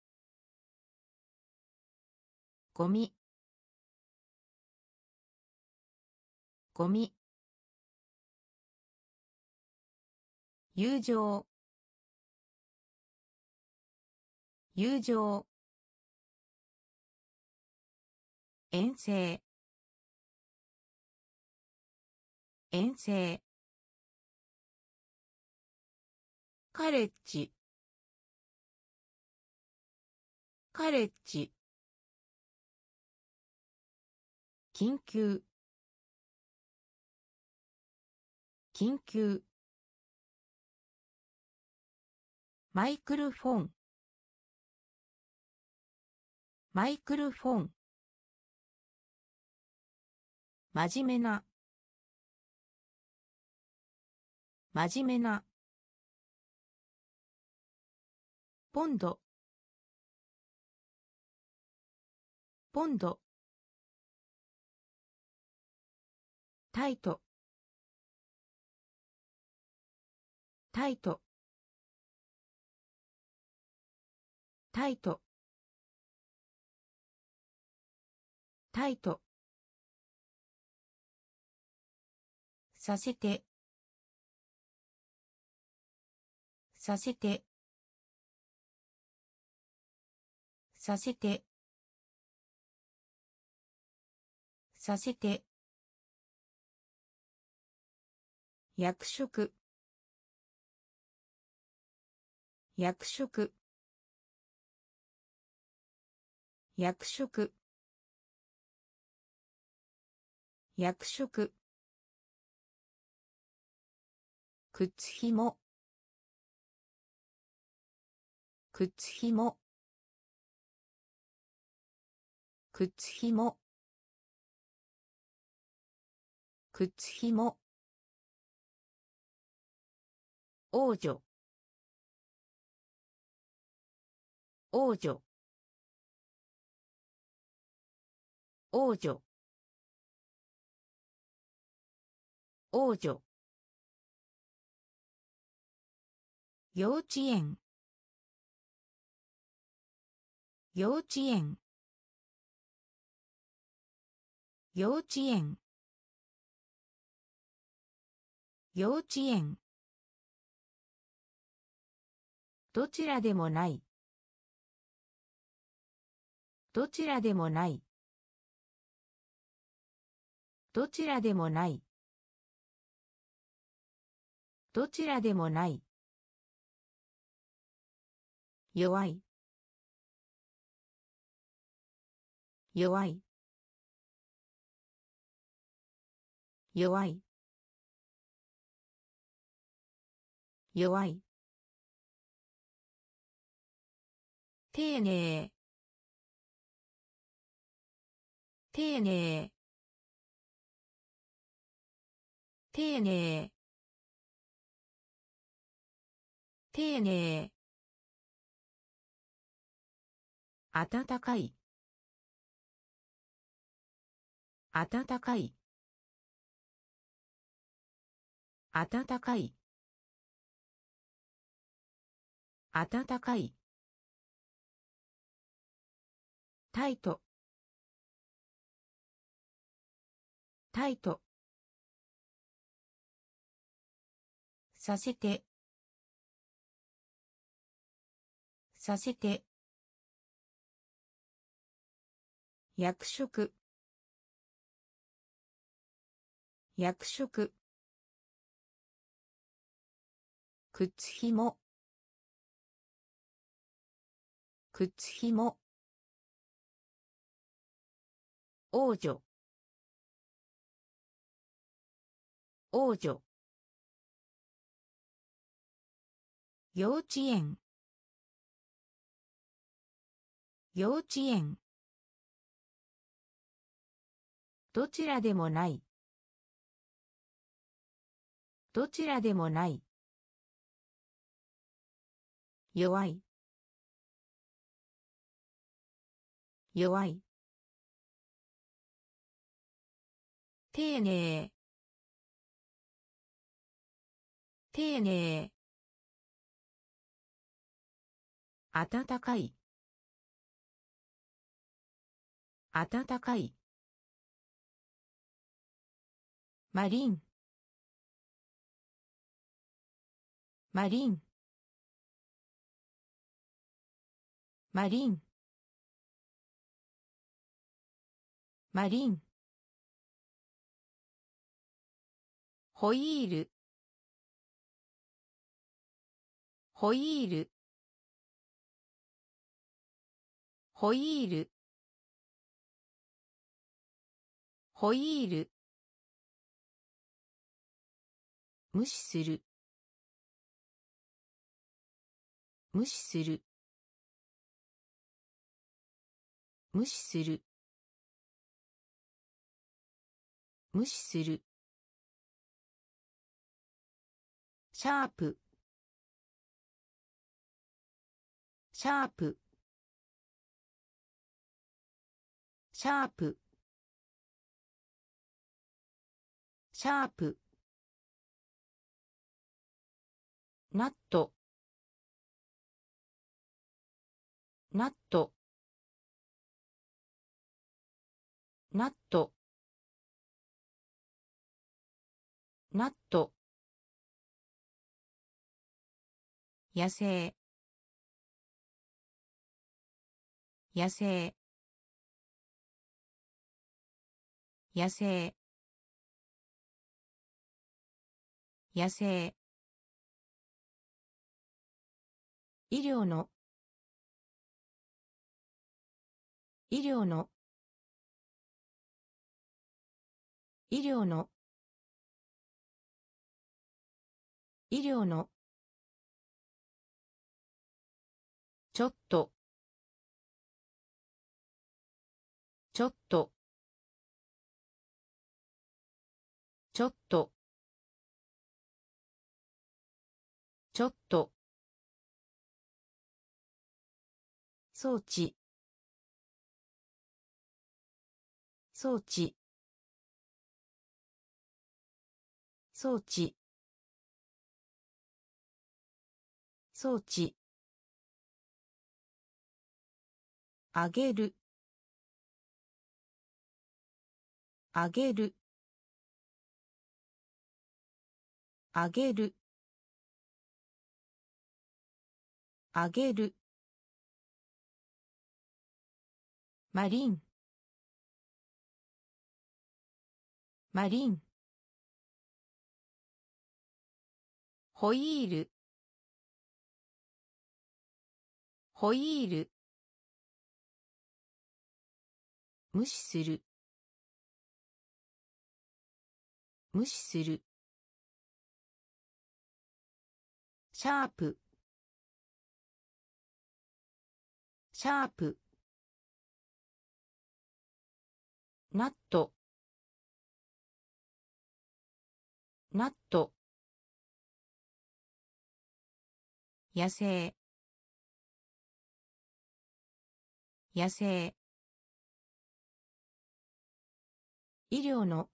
ゴミ。ゴミ。友情。友情。遠征。遠征。カレッジ。カレッジ。緊急。緊急。マイクロフォン。マイクロフォン。真面目な。真面目な。ポンド。ポンド。タイト。タイト。 タイトタイトさせてさせてさせてさせて役職役職役職役職靴ひも靴ひも靴ひも靴ひも王女王女王女王女幼稚園幼稚園幼稚園幼稚園どちらでもないどちらでもないどちらでもないどちらでもない弱い弱い弱い弱い丁寧丁寧丁寧丁寧暖かい暖かい暖かい暖かいタイトタイトさせてさせて役職役職靴ひも靴ひも王女王女幼稚園幼稚園どちらでもないどちらでもない弱い弱い丁寧丁寧暖かい暖かいマリンマリンマリンマリンホイールホイールホイールホイール無視する無視する無視する無視するシャープシャープシャープシャープナットナットナットナット野生野生野生野生医療の医療の医療の医療のちょっとちょっとちょっとちょっと装置装置装置装置あげるあげるあげるあげるマリンマリンホイールホイール無視する無視するシャープシャープナットナット野生野生医療の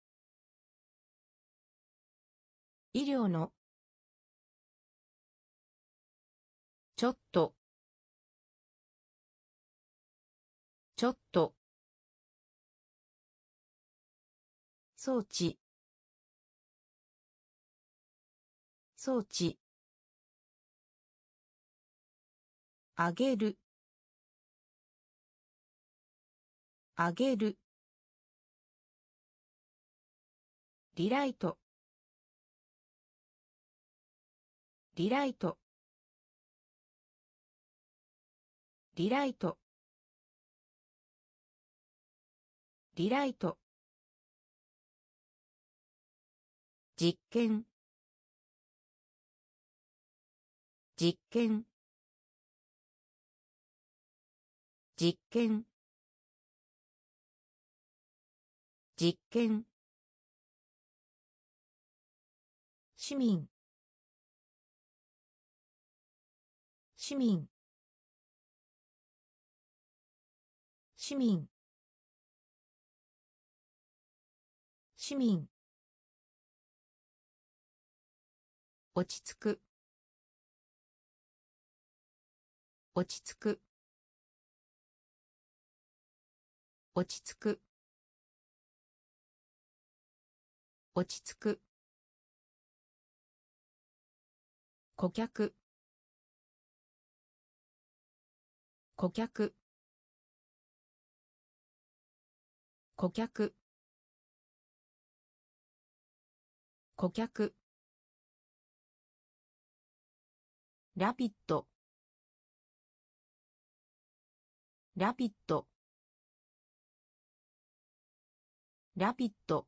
医療のちょっとちょっと装置装置あげるあげるリライトリライトリライトリライト実験実験実験実験市民市民市民市民落ち着く落ち着く落ち着く落ち着く顧客顧客顧客顧客ラピッドラピッドラピッド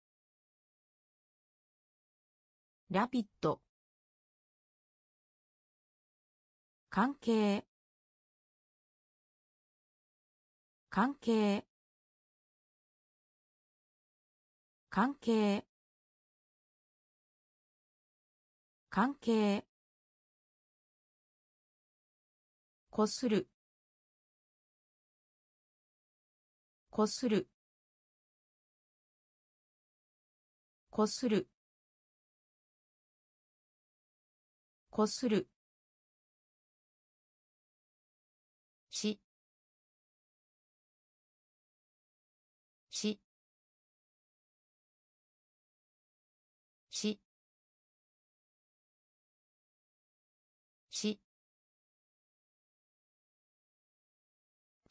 ラピッド関係関係関係関係こするこするこするこする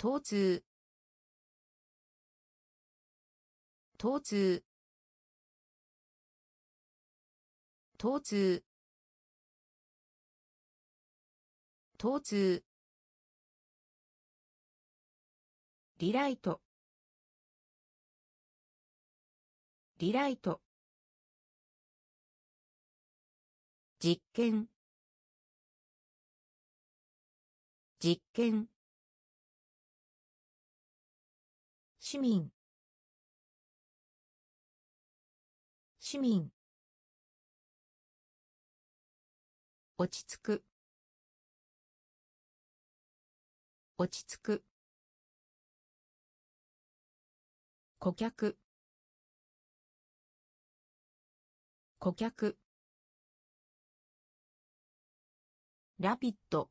疼痛疼痛疼痛疼痛リライトリライト実験実験市民市民落ち着く落ち着く顧客顧客ラピッド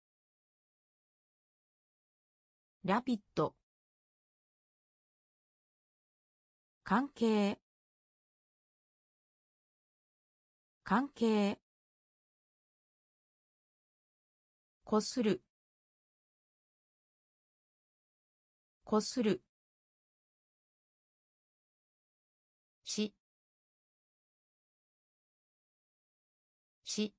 ラピッド関係関係こするこするしし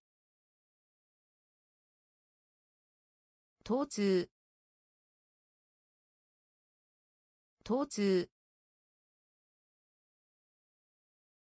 疼痛疼痛